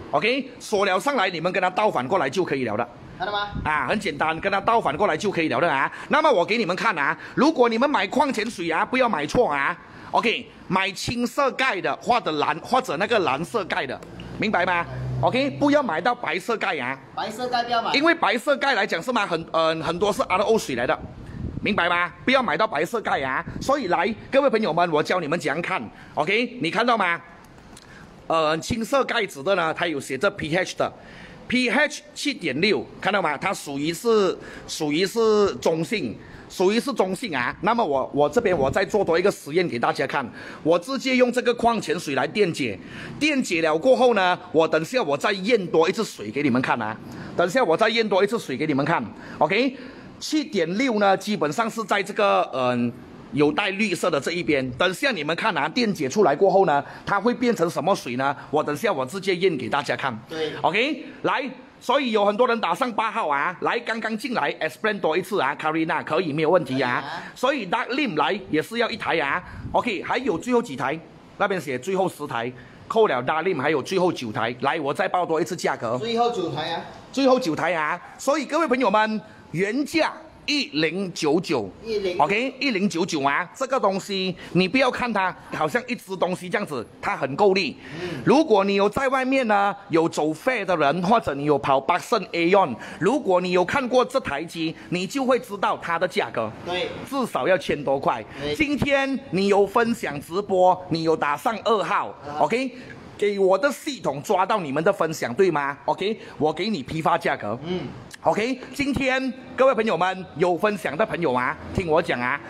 OK， 锁了上来，你们跟它倒反过来就可以了的。 看到吗？ 啊，很简单，跟它倒反过来就可以了的啊。那么我给你们看啊，如果你们买矿泉水啊，不要买错啊。OK， 买青色盖的或者那个蓝色盖的，明白吗 ？OK， 不要买到白色盖啊。 白色盖不要买， 因为白色盖来讲是吗？很多是 RO 水来的，明白吗？不要买到白色盖啊。所以来，各位朋友们，我教你们怎样看。OK， 你看到吗？青色盖子的呢，它有写着 pH 的。 pH 7.6， 看到吗？它属于是中性，啊。那么我这边我再做多一个实验给大家看，我直接用这个矿泉水来电解，电解了过后呢，等下我再验多一次水给你们看啊。等下我再验多一次水给你们看 ，OK？ 7.6呢，基本上是在这个有带绿色的这一边，等下你们看啊，电解出来过后呢，它会变成什么水呢？等下我直接验给大家看。 对 ，OK， 来，所以有很多人打上8号啊，来，刚刚进来 explain 多一次啊 ，Karina 可以没有问题啊。所以 Dark Lim 来也是要1台啊 ，OK， 还有最后几台，那边写最后10台，扣了 Dark Lim 还有最后9台，来，我再报多一次价格。 最后9台啊， 最后9台啊，所以各位朋友们，原价。1099 ，OK， 1099啊，这个东西你不要看它好像一只东西这样子，它很够力。如果你有在外面呢有走废的人，或者你有跑百胜 Aeon， 如果你有看过这台机，你就会知道它的价格， 对， 至少要1000多块。今天你有分享直播，你有打上2号 ，OK。给我的系统抓到你们的分享，对吗 ？OK， 我给你批发价格。OK， 今天各位朋友们有分享的朋友啊，听我讲啊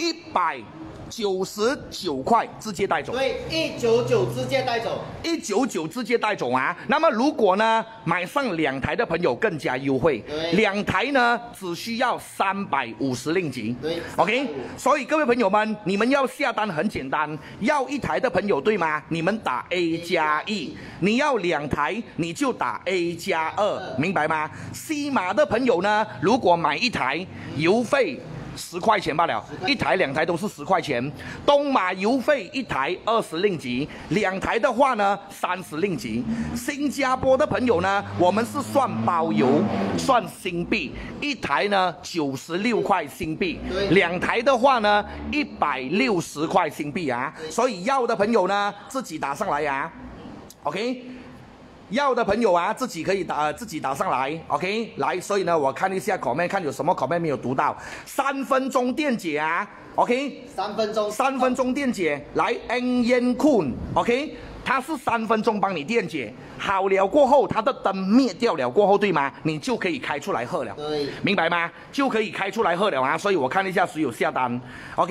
，199块直接带走。 对，199直接带走。 199直接带走啊。那么如果呢买上2台的朋友更加优惠，2台呢只需要350令吉。 对 ，OK。所以各位朋友们，你们要下单很简单，要1台的朋友对吗？你们打 A+1， 你要2台你就打 A+2， 明白吗？西马的朋友呢，如果买1台，邮费10块钱罢了，1台2台都是10块钱。东马邮费1台20令吉，2台的话呢30令吉。新加坡的朋友呢，我们是算包邮，算新币，1台呢96块新币，2台的话呢160块新币啊。所以要的朋友呢，自己打上来啊 ，OK。要的朋友啊，自己可以自己打上来 ，OK， 来，所以呢，我看一下 comment， 看有什么 comment 没有读到，3分钟电解啊 ，OK， 3分钟电解，来 N 烟坤 ，OK， 它是3分钟帮你电解，好了过后，它的灯灭掉了过后，对吗？你就可以开出来喝了， 对， 明白吗？就可以开出来喝了啊，所以我看一下谁有下单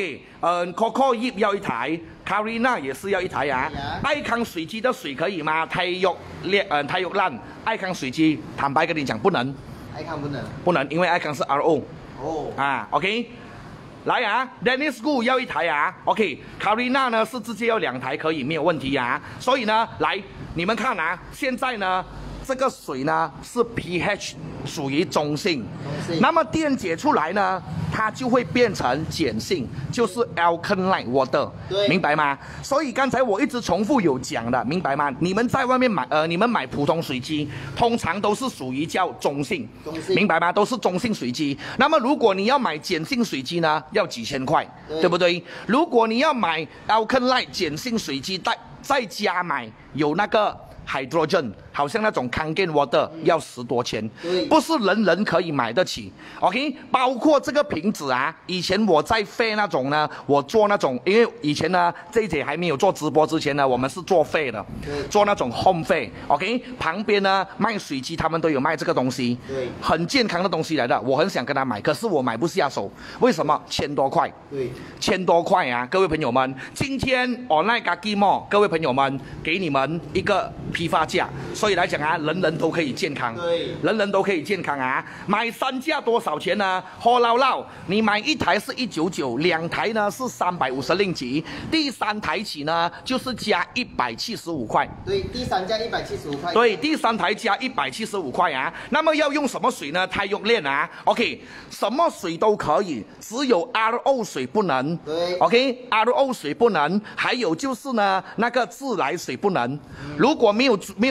，OK，Coco Yip 要1台。Karina 也是要1台啊，爱康水机的水可以吗？太肉烂，爱康水机坦白跟你讲不能， 爱康不能， 因为爱康是 RO。啊 ，OK， 来啊 ，Dennis Gu 要1台啊 ，OK，Karina 呢是直接要2台可以没有问题啊，所以呢，来你们看啊，现在呢这个水呢是 pH 属于中性，那么电解出来呢，它就会变成碱性，就是 alkaline water， 明白吗？所以刚才我一直重复有讲的，明白吗？你们在外面买你们买普通水机，通常都是属于叫中性，明白吗？都是中性水机。那么如果你要买碱性水机呢，要几千块，对不对？如果你要买 alkaline 碱性水机，再加买有那个hydrogen， 好像那种 Kangen water 要10多钱，不是人人可以买得起。OK， 包括这个瓶子啊，以前我在废那种呢，我做那种，因为以前呢，这一节还没有做直播之前呢，我们是做废的，做那种 home 废。OK， 旁边呢卖水机，他们都有卖这个东西，很健康的东西来的，我很想跟他买，可是我买不下手，为什么？1000多块，1000多块啊！各位朋友们，今天 online Kaki Mall， 各位朋友们，给你们一个批发价，所以来讲啊，人人都可以健康，人人都可以健康啊！买3架多少钱呢？好唠唠，你买1台是199，2台呢是350令吉，第3台起呢就是加175块。 对，第3加175块。 对，第3台加175块啊。那么要用什么水呢？太阳链啊 ，OK， 什么水都可以，只有 RO 水不能。 对 ，OK，RO 水不能，还有就是呢那个自来水不能。如果没有煮过的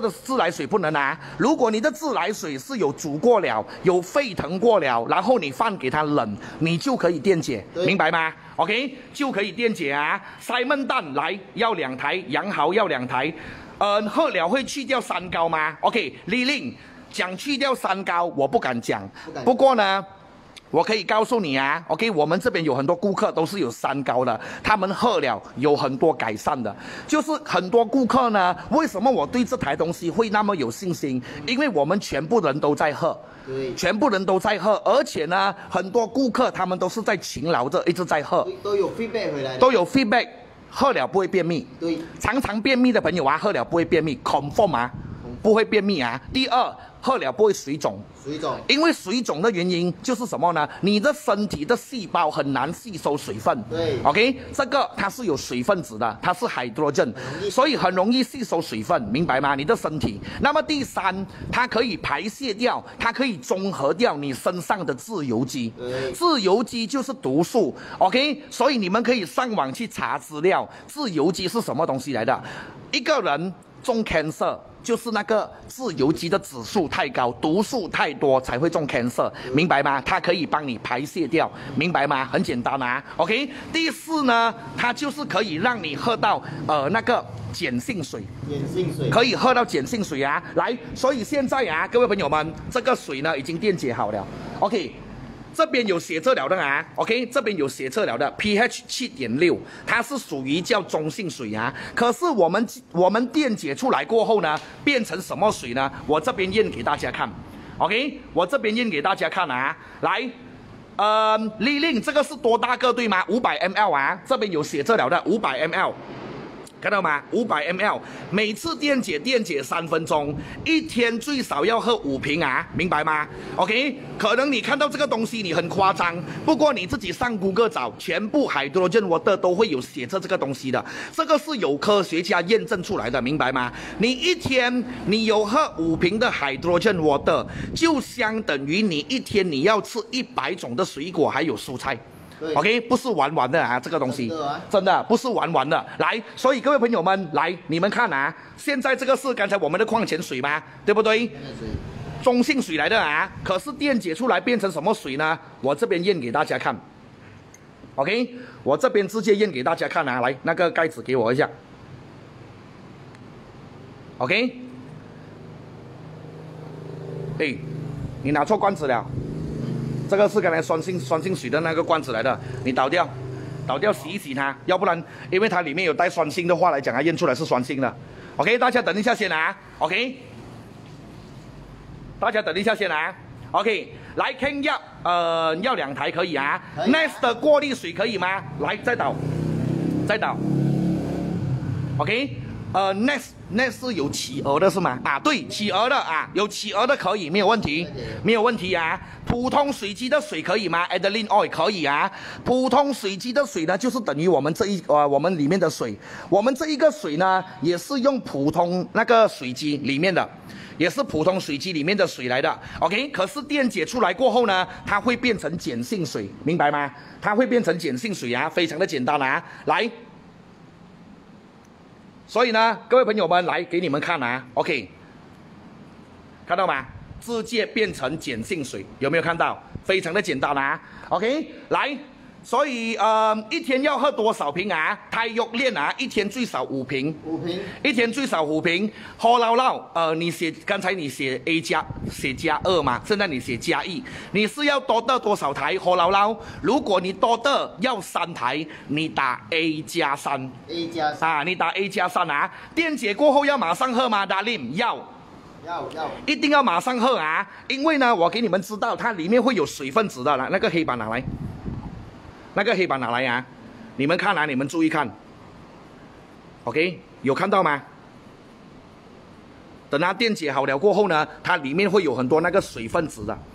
的自来水不能啊。如果你的自来水是有煮过了、有沸腾过了，然后你放给它冷，你就可以电解，明白吗 ？OK， 就可以电解啊。塞焖蛋来要2台，杨豪要2台。喝了会去掉三高吗 ？OK， 李令讲去掉三高，我不敢讲。不过呢，我可以告诉你啊 ，OK， 我们这边有很多顾客都是有三高的，他们喝了有很多改善的。就是很多顾客呢，为什么我对这台东西会那么有信心？因为我们全部人都在喝。全部人都在喝，而且呢，很多顾客他们都是在勤劳着，一直在喝， 都有 feedback 回来， 都有 feedback。喝了不会便秘， 对， 常常便秘的朋友啊，喝了不会便秘 ，confirm 啊，不会便秘啊。第二，喝了不会水肿，因为水肿的原因就是什么呢？你的身体的细胞很难吸收水分， 对 ，OK， 这个它是有水分子的，它是 hydrogen， 所以很容易吸收水分，明白吗？你的身体。那么第三，它可以排泄掉，它可以中和掉你身上的自由基，自由基就是毒素 ，OK， 所以你们可以上网去查资料，自由基是什么东西来的？一个人中 cancer。就是那个自由基的指数太高，毒素太多才会中 cancer， 明白吗？它可以帮你排泄掉，明白吗？很简单啊 ，OK。第四呢，它就是可以让你喝到那个碱性水，可以喝到碱性水啊。来，所以现在啊，各位朋友们，这个水呢已经电解好了 ，OK。这边有写着了的啊 ，OK， 这边有写着了的 pH 7.6， 它是属于叫中性水啊。可是我们电解出来过后呢，变成什么水呢？我这边验给大家看 ，OK， 我这边验给大家看啊，来，丽令这个是多大个对吗？500 ml 啊，这边有写着了的500 ml。看到吗？500 ml， 每次电解3分钟，一天最少要喝5瓶啊，明白吗 ？OK， 可能你看到这个东西你很夸张，不过你自己上 Google 找，全部 hydrogen water 都会有写着这个东西的，这个是有科学家验证出来的，明白吗？你一天你有喝5瓶的 hydrogen water， 就相等于你一天你要吃100种的水果还有蔬菜。OK， 不是玩玩的啊，这个东西真的不是玩玩的。来，所以各位朋友们，来你们看啊，现在这个是刚才我们的矿泉水吧，对不对？中性水来的啊，可是电解出来变成什么水呢？我这边验给大家看。OK， 我这边直接验给大家看啊，来那个盖子给我一下。OK， 哎，你拿错罐子了。这个是刚才酸性水的那个罐子来的，你倒掉洗一洗它，要不然因为它里面有带酸性的话来讲，它验出来是酸性的。OK， 大家等一下先啊 ，OK， 大家等一下先啊 ，OK， 来 King 要2台可以啊 ，Nest 的过滤水可以吗？来再倒 ，OK。Nest 是有企鹅的是吗？啊，对，企鹅的啊，有企鹅的可以，没有问题，没有问题啊。普通水机的水可以吗 ？Adeline Oil 可以啊。普通水机的水呢，就是等于我们我们里面的水，我们这一个水呢，也是用普通那个水机里面的，也是普通水机里面的水来的。OK， 可是电解出来过后呢，它会变成碱性水，明白吗？它会变成碱性水啊，非常的简单啊，来。所以呢，各位朋友们，来给你们看啊 ，OK， 看到吗？直接变成碱性水，有没有看到？非常的简单啊 ，OK， 来，所以一天要喝多少瓶啊？太肉链啊，一天最少5瓶，一天最少5瓶。喝唠唠，你写刚才你写 A 加写+2嘛，现在你写+1，你是要多的多少台喝唠唠？如果你多的要3台，你打 A+3 啊，你打 A+3啊。电解过后要马上喝吗 ？Darling 要，一定要马上喝啊！因为呢，我给你们知道，它里面会有水分子的。来，那个黑板拿来。那个黑板拿来啊！你们看啊，你们注意看 ，OK， 有看到吗？等它电解好了过后呢，它里面会有很多那个水分子的，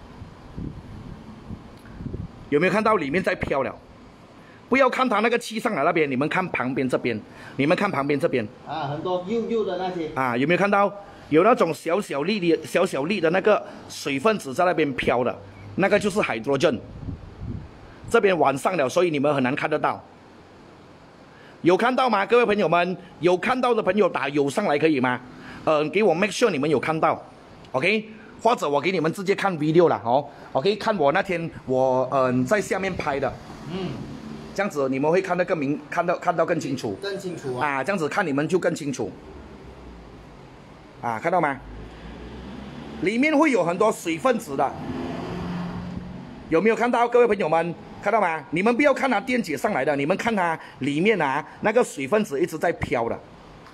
有没有看到里面在飘了？不要看它那个气上来那边，你们看旁边这边，你们看旁边这边啊，很多幼的那些啊，有没有看到？有那种小小粒的那个水分子在那边飘的，那个就是 hydrogen。这边晚上了，所以你们很难看得到。有看到吗？各位朋友们，有看到的朋友打有上来可以吗？ 给我 make sure 你们有看到 ，OK？ 或者我给你们直接看 video 了哦 ，OK？ 看我那天我在下面拍的，这样子你们会看得更看到更清楚， 更清楚啊， 这样子看你们就更清楚，看到吗？里面会有很多水分子的，有没有看到各位朋友们？看到吗？你们不要看它电解上来的，你们看它里面那个水分子一直在飘的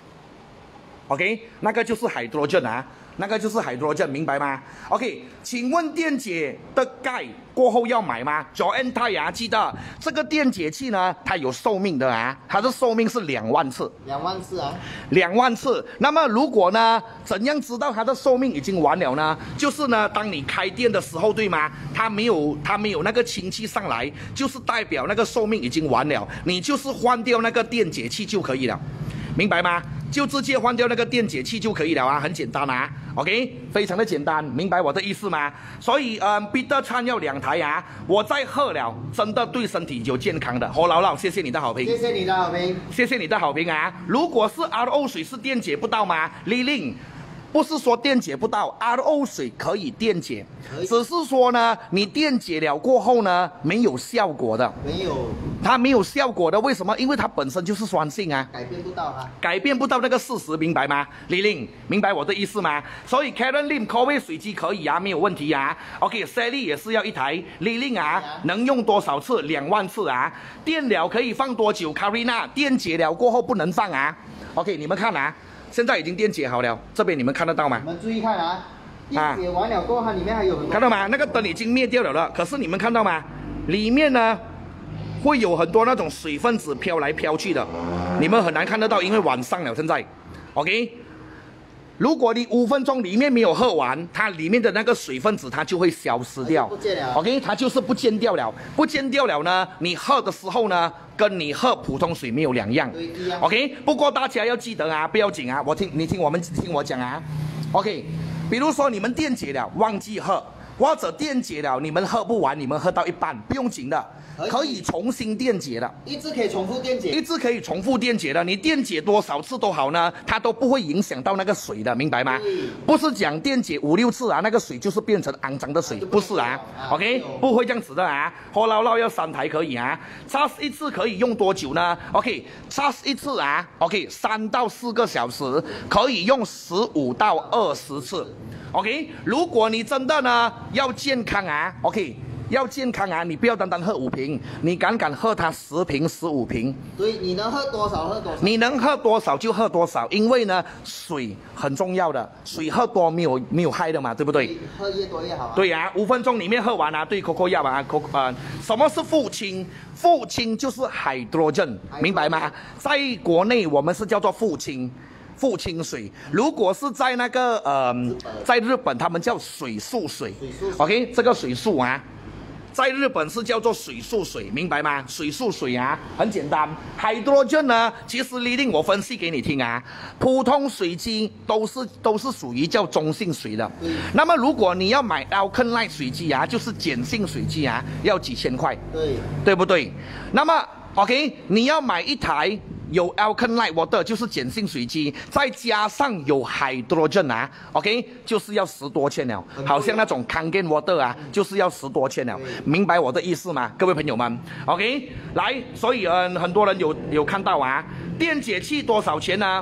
，OK？ 那个就是 hydrogen 那个就是hydrogen，明白吗 ？OK， 请问电解的钙过后要买吗 ？Joanne 太记得这个电解器呢，它有寿命的它的寿命是2万次。 2万次啊 ！2万次。那么如果呢，怎样知道它的寿命已经完了呢？就是呢，当你开电的时候，对吗？它没有那个氢气上来，就是代表那个寿命已经完了。你就是换掉那个电解器就可以了，明白吗？就直接换掉那个电解器就可以了很简单OK， 非常的简单，明白我的意思吗？所以彼得川要2台我再喝了，真的对身体有健康的。何姥姥，谢谢你的好评， 谢谢你的好评， 谢谢你的好评如果是 RO 水是电解不到吗？丽玲。不是说电解不到 ，RO 水可以电解，只是说呢，你电解了过后呢，没有效果的。 没有， 它没有效果的，为什么？因为它本身就是酸性改变不到改变不到那个事实，明白吗？李玲，明白我的意思吗？所以 Karen Lim 口味水机可以没有问题OK，Sally 也是要1台，李玲能用多少次？2万次电了可以放多久 ？Karina 电解了过后不能放OK， 你们看现在已经电解好了，这边你们看得到吗？ 我们注意看电解完了过后，它里面还有很多。 看到吗？那个灯已经灭掉了可是你们看到吗？里面呢会有很多那种水分子飘来飘去的，你们很难看得到，因为晚上了现在。OK， 如果你5分钟里面没有喝完，它里面的那个水分子它就会消失掉。 不见了。 OK， 它就是不见掉了。不见掉了呢，你喝的时候呢，跟你喝普通水没有两样。OK， 不过大家要记得不要紧你听我讲OK， 比如说你们电解了忘记喝，或者电解了你们喝不完，你们喝到一半，不用紧的。可以重新电解的， 一直可以重复电解， 一直可以重复电解的。你电解多少次都好呢，它都不会影响到那个水的，明白吗？不是讲电解5、6次那个水就是变成肮脏的水，不是OK， 不会这样子的喝捞捞要3台可以charge 一次可以用多久呢 ？OK，charge 一次OK， 3到4个小时，可以用15到20次。OK， 如果你真的呢要健康OK。要健康你不要单单喝5瓶，你敢喝它10瓶、15瓶。 对，你能喝多少喝多少。 你能喝多少就喝多少，因为呢，水很重要的，水喝多没有害的嘛，对不对？ 喝越多越好对5分钟里面喝完对，Coco 药什么是负氢？负氢就是 hydrogen， 明白吗？在国内我们是叫做负氢水，如果是在那个在日本他们叫水素水。OK， 这个水素在日本是叫做水素水，明白吗？水素水很简单。hydrogen 呢，其实令我分析给你听普通水机都是属于叫中性水的。那么如果你要买 alkaline 水机就是碱性水机要几千块，对不对？那么 OK， 你要买一台有 alkaline water 就是碱性水机，再加上有 hydrogen OK， 就是要10多千了。好像那种 Kangen water 就是要10多千了，明白我的意思吗？各位朋友们 ，OK， 来，所以很多人有看到电解器多少钱呢？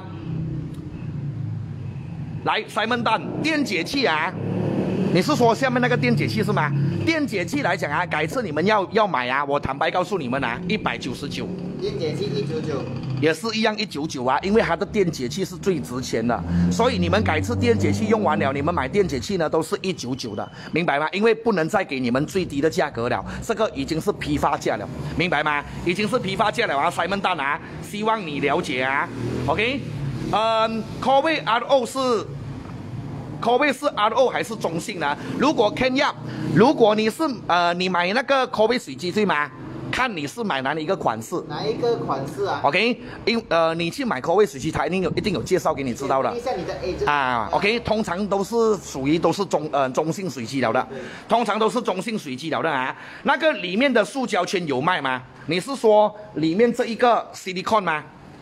来，Simon Dan， 电解器你是说下面那个电解器是吗？电解器来讲改次你们要买我坦白告诉你们199。 电解器199。 也是一样199因为它的电解器是最值钱的，所以你们改次电解器用完了，你们买电解器呢都是199的，明白吗？因为不能再给你们最低的价格了，这个已经是批发价了，明白吗？已经是批发价了Simon Dan希望你了解OK， 口味 RO 是 RO 还是中性呢？如果 Kenya， 如果你是你买那个口味水机对吗？看你是买哪一个款式？ 哪一个款式 ？OK， 你去买口味水机，它一定有介绍给你知道的。 像你的 OK， 通常都是属于中性水机了的，通常都是中性水机了的那个里面的塑胶圈有卖吗？你是说里面这一个 silicone 吗？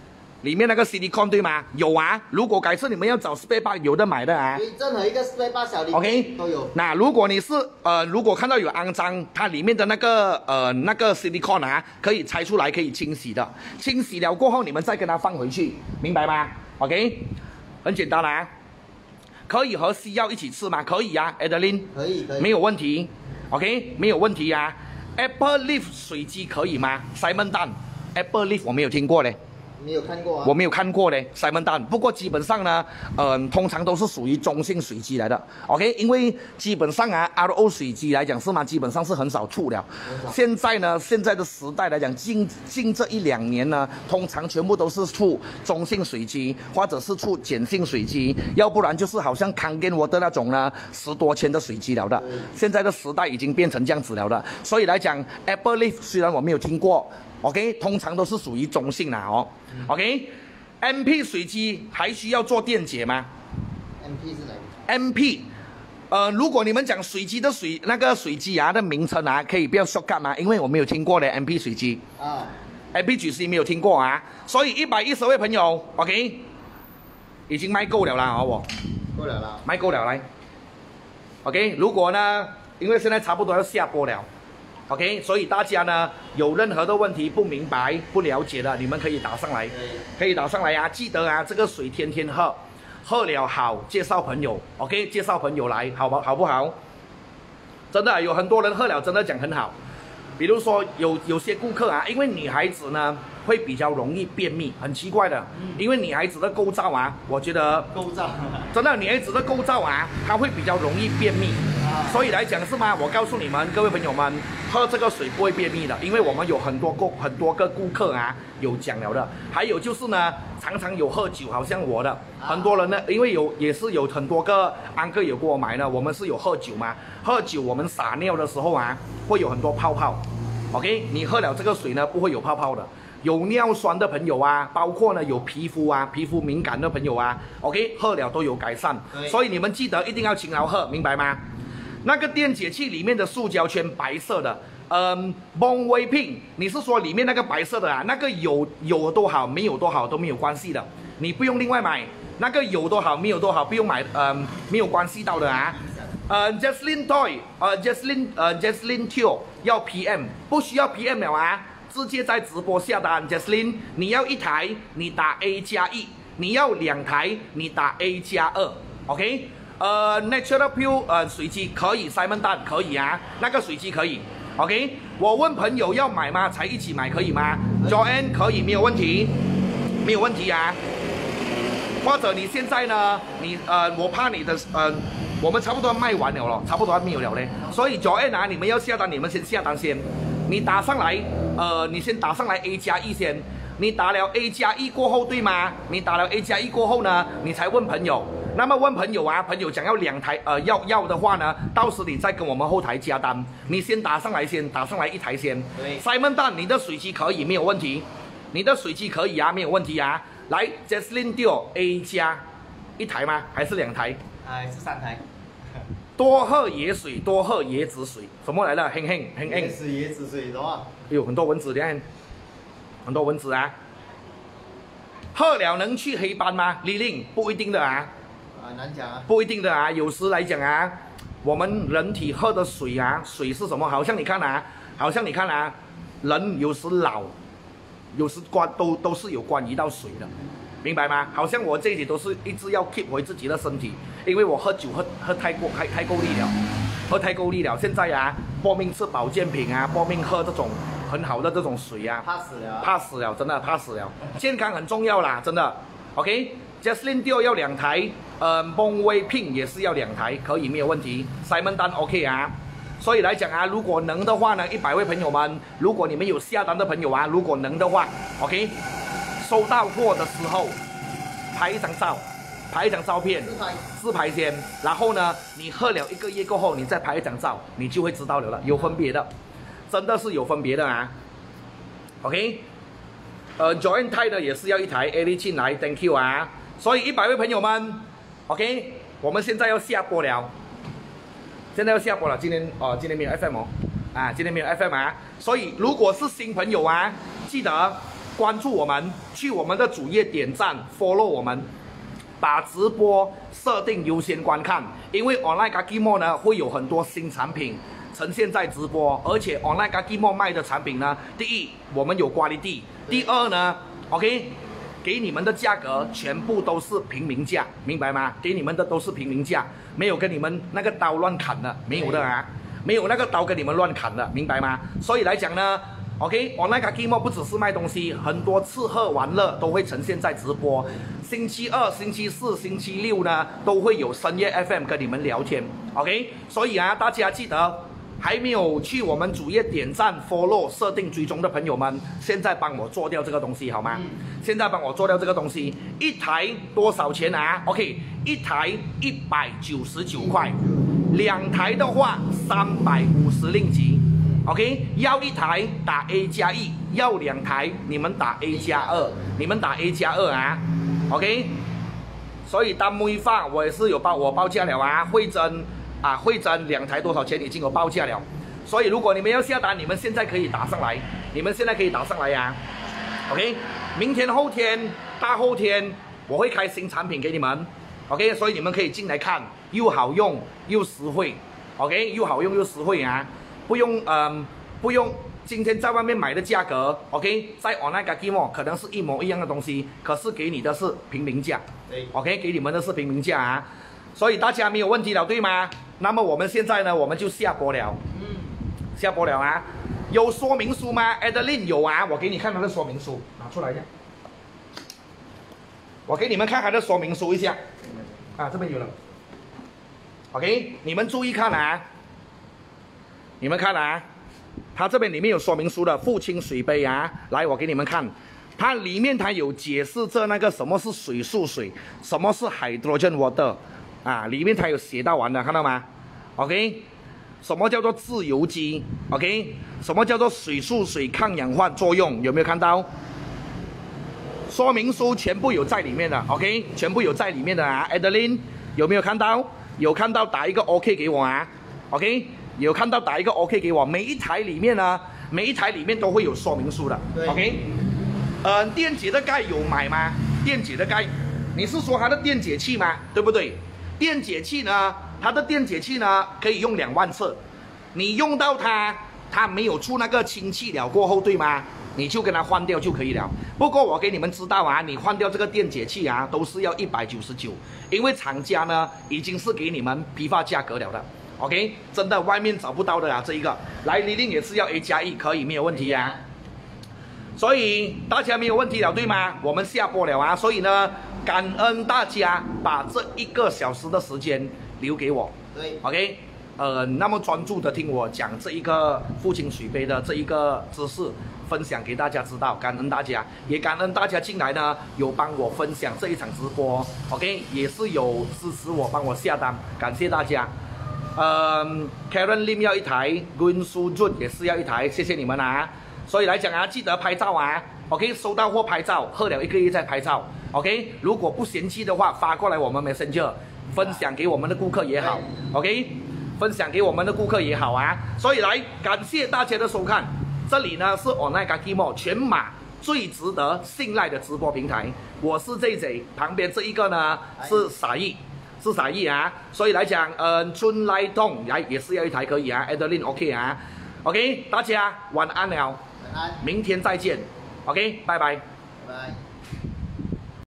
里面那个 silicone 对吗？有啊。如果改次你们要找 spare part 有的买的啊。 所以任何一个 spare part 小零 OK 都有。 那如果你是如果看到有肮脏，它里面的那个 silicone 啊，可以拆出来，可以清洗的。清洗了过后，你们再跟它放回去，明白吗 ？OK， 很简单啊。可以和西药一起吃吗？可以啊 ，Adeline。 可以。 没有问题。OK， 没有问题啊。Apple leaf 水鸡可以吗 ？Simon Dan。Apple leaf 我没有听过嘞。 没有看过啊？ 我没有看过嘞，Simon Dan。不过基本上呢，通常都是属于中性水鸡来的。OK， 因为基本上啊 ，RO 水鸡来讲是吗？基本上是很少出了。现在呢，现在的时代来讲，近这1-2年呢，通常全部都是出中性水鸡，或者是出碱性水鸡，要不然就是好像康健我的那种呢，10多千的水鸡了的。现在的时代已经变成这样子了的，所以来讲 ，Apple leaf 虽然我没有听过。OK， 通常都是属于中性啦哦。OK，MP 水鸡还需要做电解吗 ？MP 是哪个 ？MP，如果你们讲水鸡的那个水鸡啊的名称啊，可以不要 shortcut 吗？因为我没有听过的 MP 水鸡啊 ，MP 水鸡没有听过啊，所以110位朋友 ，OK， 已经卖够了啦哦， 够了啦， 卖够了来。OK， 如果呢，因为现在差不多要下播了。OK， 所以大家呢有任何的问题不明白、不了解的，你们可以打上来，可以打上来啊！记得啊，这个水天天喝，喝了好，介绍朋友 ，OK， 介绍朋友来，好不好？真的有很多人喝了，真的讲很好。比如说有些顾客啊，因为女孩子呢会比较容易便秘，很奇怪的，因为女孩子的构造啊，我觉得构造真的女孩子的构造啊，她会比较容易便秘。所以来讲是吗？我告诉你们各位朋友们，喝这个水不会便秘的，因为我们有很多个顾客啊有讲了的。还有就是呢，常常有喝酒，好像我的很多人呢，因为也是有很多个安哥有给我买呢，我们是有喝酒嘛，喝酒我们撒尿的时候啊，会有很多泡泡。OK， 你喝了这个水呢，不会有泡泡的。有尿酸的朋友啊，包括呢有皮肤敏感的朋友啊 ，OK， 喝了都有改善。所以你们记得一定要勤劳喝，明白吗？那个电解器里面的塑胶圈白色的，Bong Wei Ping， 你是说里面那个白色的啊？那个有多好，没有多好都没有关系的，你不用另外买。那个有多好，没有多好不用买，没有关系到的啊。Jaslyn Toy，Jaslyn Teo 要 PM， 不需要 PM 了啊，直接在直播下单。Jaslyn， 你要1台，你打 A+1， 你要2台，你打 A+2。OK。Natural Pure 水鸡可以 ，Simon Dan 可以啊，那个水鸡可以 ，OK。我问朋友要买吗？才一起买可以吗 ？Joanne 可以，没有问题，没有问题啊。或者你现在呢，我怕你的我们差不多卖完了咯，差不多没有了嘞。所以 Joanne 啊，你们要下单，你们先下单先。你打上来，你先打上来 A+1先。你打了 A+1过后对吗？你打了 A+1过后呢，你才问朋友。那么问朋友啊，朋友讲要2台，要的话呢，到时你再跟我们后台加单。你先打上来打上来1台先。Simon Dan， 你的水机可以没有问题，你的水机可以啊，没有问题啊。来 ，Jaslyn Dio A+1台吗？还是2台？ 是3台。 多喝野水，多喝椰子水，什么来了？ 椰子水的话， 有很多蚊子，你看，很多蚊子啊。喝了能去黑斑吗？李令不一定的啊。 难讲啊。不一定的啊，有时来讲啊，我们人体喝的水啊，水是什么？好像你看啊，人有时老，有时都是有关于到水的。明白吗？好像我这里都是一直要 keep 回自己的身体，因为我喝酒喝太够力了，喝太够力了。现在啊，搏命吃保健品啊，搏命喝这种很好的这种水啊，怕死了，真的怕死了。健康很重要啦，真的。OK，Jaslyn Dio 要2台，Bong Wei Ping 也是要2台，可以没有问题。Simon Dan OK 啊。所以来讲啊，如果能的话呢，100位朋友们，如果你们有下单的朋友啊，如果能的话 ，OK。收到货的时候，拍一张照片，自拍先，然后呢，你喝了1个月过后，你再拍一张照，你就会知道了，有分别的，真的是有分别的啊。OK，Joanne 泰的也是要1台 ，Ali 进来 ，Thank you 啊。所以100位朋友们 ，OK， 我们现在要下播了，今天没有 FM 哦，今天没有 FM 啊。所以如果是新朋友啊，记得关注我们，去我们的主页点赞 ，follow 我们，把直播设定优先观看，因为 Online Gakimo 呢会有很多新产品呈现在直播，而且 Online Gakimo 卖的产品呢，第一我们有quality，第二呢 ，OK。给你们的价格全部都是平民价，明白吗？给你们的都是平民价，没有跟你们那个刀乱砍的，没有的啊，没有那个刀跟你们乱砍的，明白吗？所以来讲呢 ，OK，Online Gakimo 不只是卖东西，很多吃喝玩乐都会呈现在直播。星期二、星期四、星期六呢，都会有深夜 FM 跟你们聊天 ，OK。所以啊，大家记得。还没有去我们主页点赞、follow、设定追踪的朋友们，现在帮我做掉这个东西好吗？现在帮我做掉这个东西，一台多少钱啊 ？OK， 一台199块，2台的话350令吉。OK， 要一台打 A+1， 要2台你们打 A+2， 你们打 A+2啊 ，OK。所以单妹发我也是有我报价了啊，慧珍。会诊2台多少钱已经有报价了，所以如果你们要下单，你们现在可以打上来，你们现在可以打上来呀 ，OK， 明天、后天、大后天我会开新产品给你们 ，OK， 所以你们可以进来看，又好用又实惠 ，OK， 又好用又实惠啊，不用今天在外面买的价格 ，OK， 在 Online Gakimo 可能是一模一样的东西，可是给你的是平民价 ，OK， 给你们的是平民价啊。所以大家没有问题了，对吗？那么我们现在呢，我们就下播了。下播了啊！有说明书吗 ？Adeline 有啊，我给你看他的说明书，拿出来一下。我给你们看他的说明书一下。啊，这边有了。OK， 你们注意看啊！你们看啊，它这边里面有说明书的父亲水杯啊，来，我给你们看。它里面它有解释这那个什么是水素水，什么是 hydrogen water。啊，里面它有写到完的，看到吗 ？OK， 什么叫做自由基 ？OK， 什么叫做水素水抗氧化作用？有没有看到？说明书全部有在里面的 ，OK， 全部有在里面的啊。Adeline 有没有看到？有看到打一个 OK 给我啊 ，OK， 有看到打一个 OK 给我。每一台里面呢，每一台里面都会有说明书的 ，OK。电解的钙有买吗？电解的钙，你是说它的电解器吗？对不对？电解器呢，它的电解器呢可以用2万次，你用到它没有出那个氢气了过后，对吗？你就跟它换掉就可以了。不过我给你们知道啊，你换掉这个电解器啊，都是要199，因为厂家呢已经是给你们批发价格了的。OK， 真的外面找不到的啊，这一个来一定也是要 A+1， 可以没有问题啊。所以大家没有问题了，对吗？我们下播了啊，所以呢。感恩大家把这1个小时的时间留给我，对 ，OK， 那么专注的听我讲这一个父亲水杯的这一个知识，分享给大家知道，感恩大家，也感恩大家进来呢，有帮我分享这一场直播 ，OK， 也是有支持我，帮我下单，感谢大家。Karen Lim 要1台 ，Green Su Jun 也是要1台，谢谢你们啊。所以来讲啊，记得拍照啊 ，OK， 收到货拍照，喝了1个月再拍照。OK， 如果不嫌弃的话，发过来我们 Messenger， 分享给我们的顾客也好 ，OK， 分享给我们的顾客也好啊。所以来感谢大家的收看，这里呢是 Online Gakimo 全马最值得信赖的直播平台。我是 JJ， 旁边这一个呢是傻义，是傻义啊。所以来讲，春来动来也是要1台可以啊 ，Adeline OK 啊 ，OK， 大家晚安了，晚安，明天再见 ，OK， 拜拜，拜拜。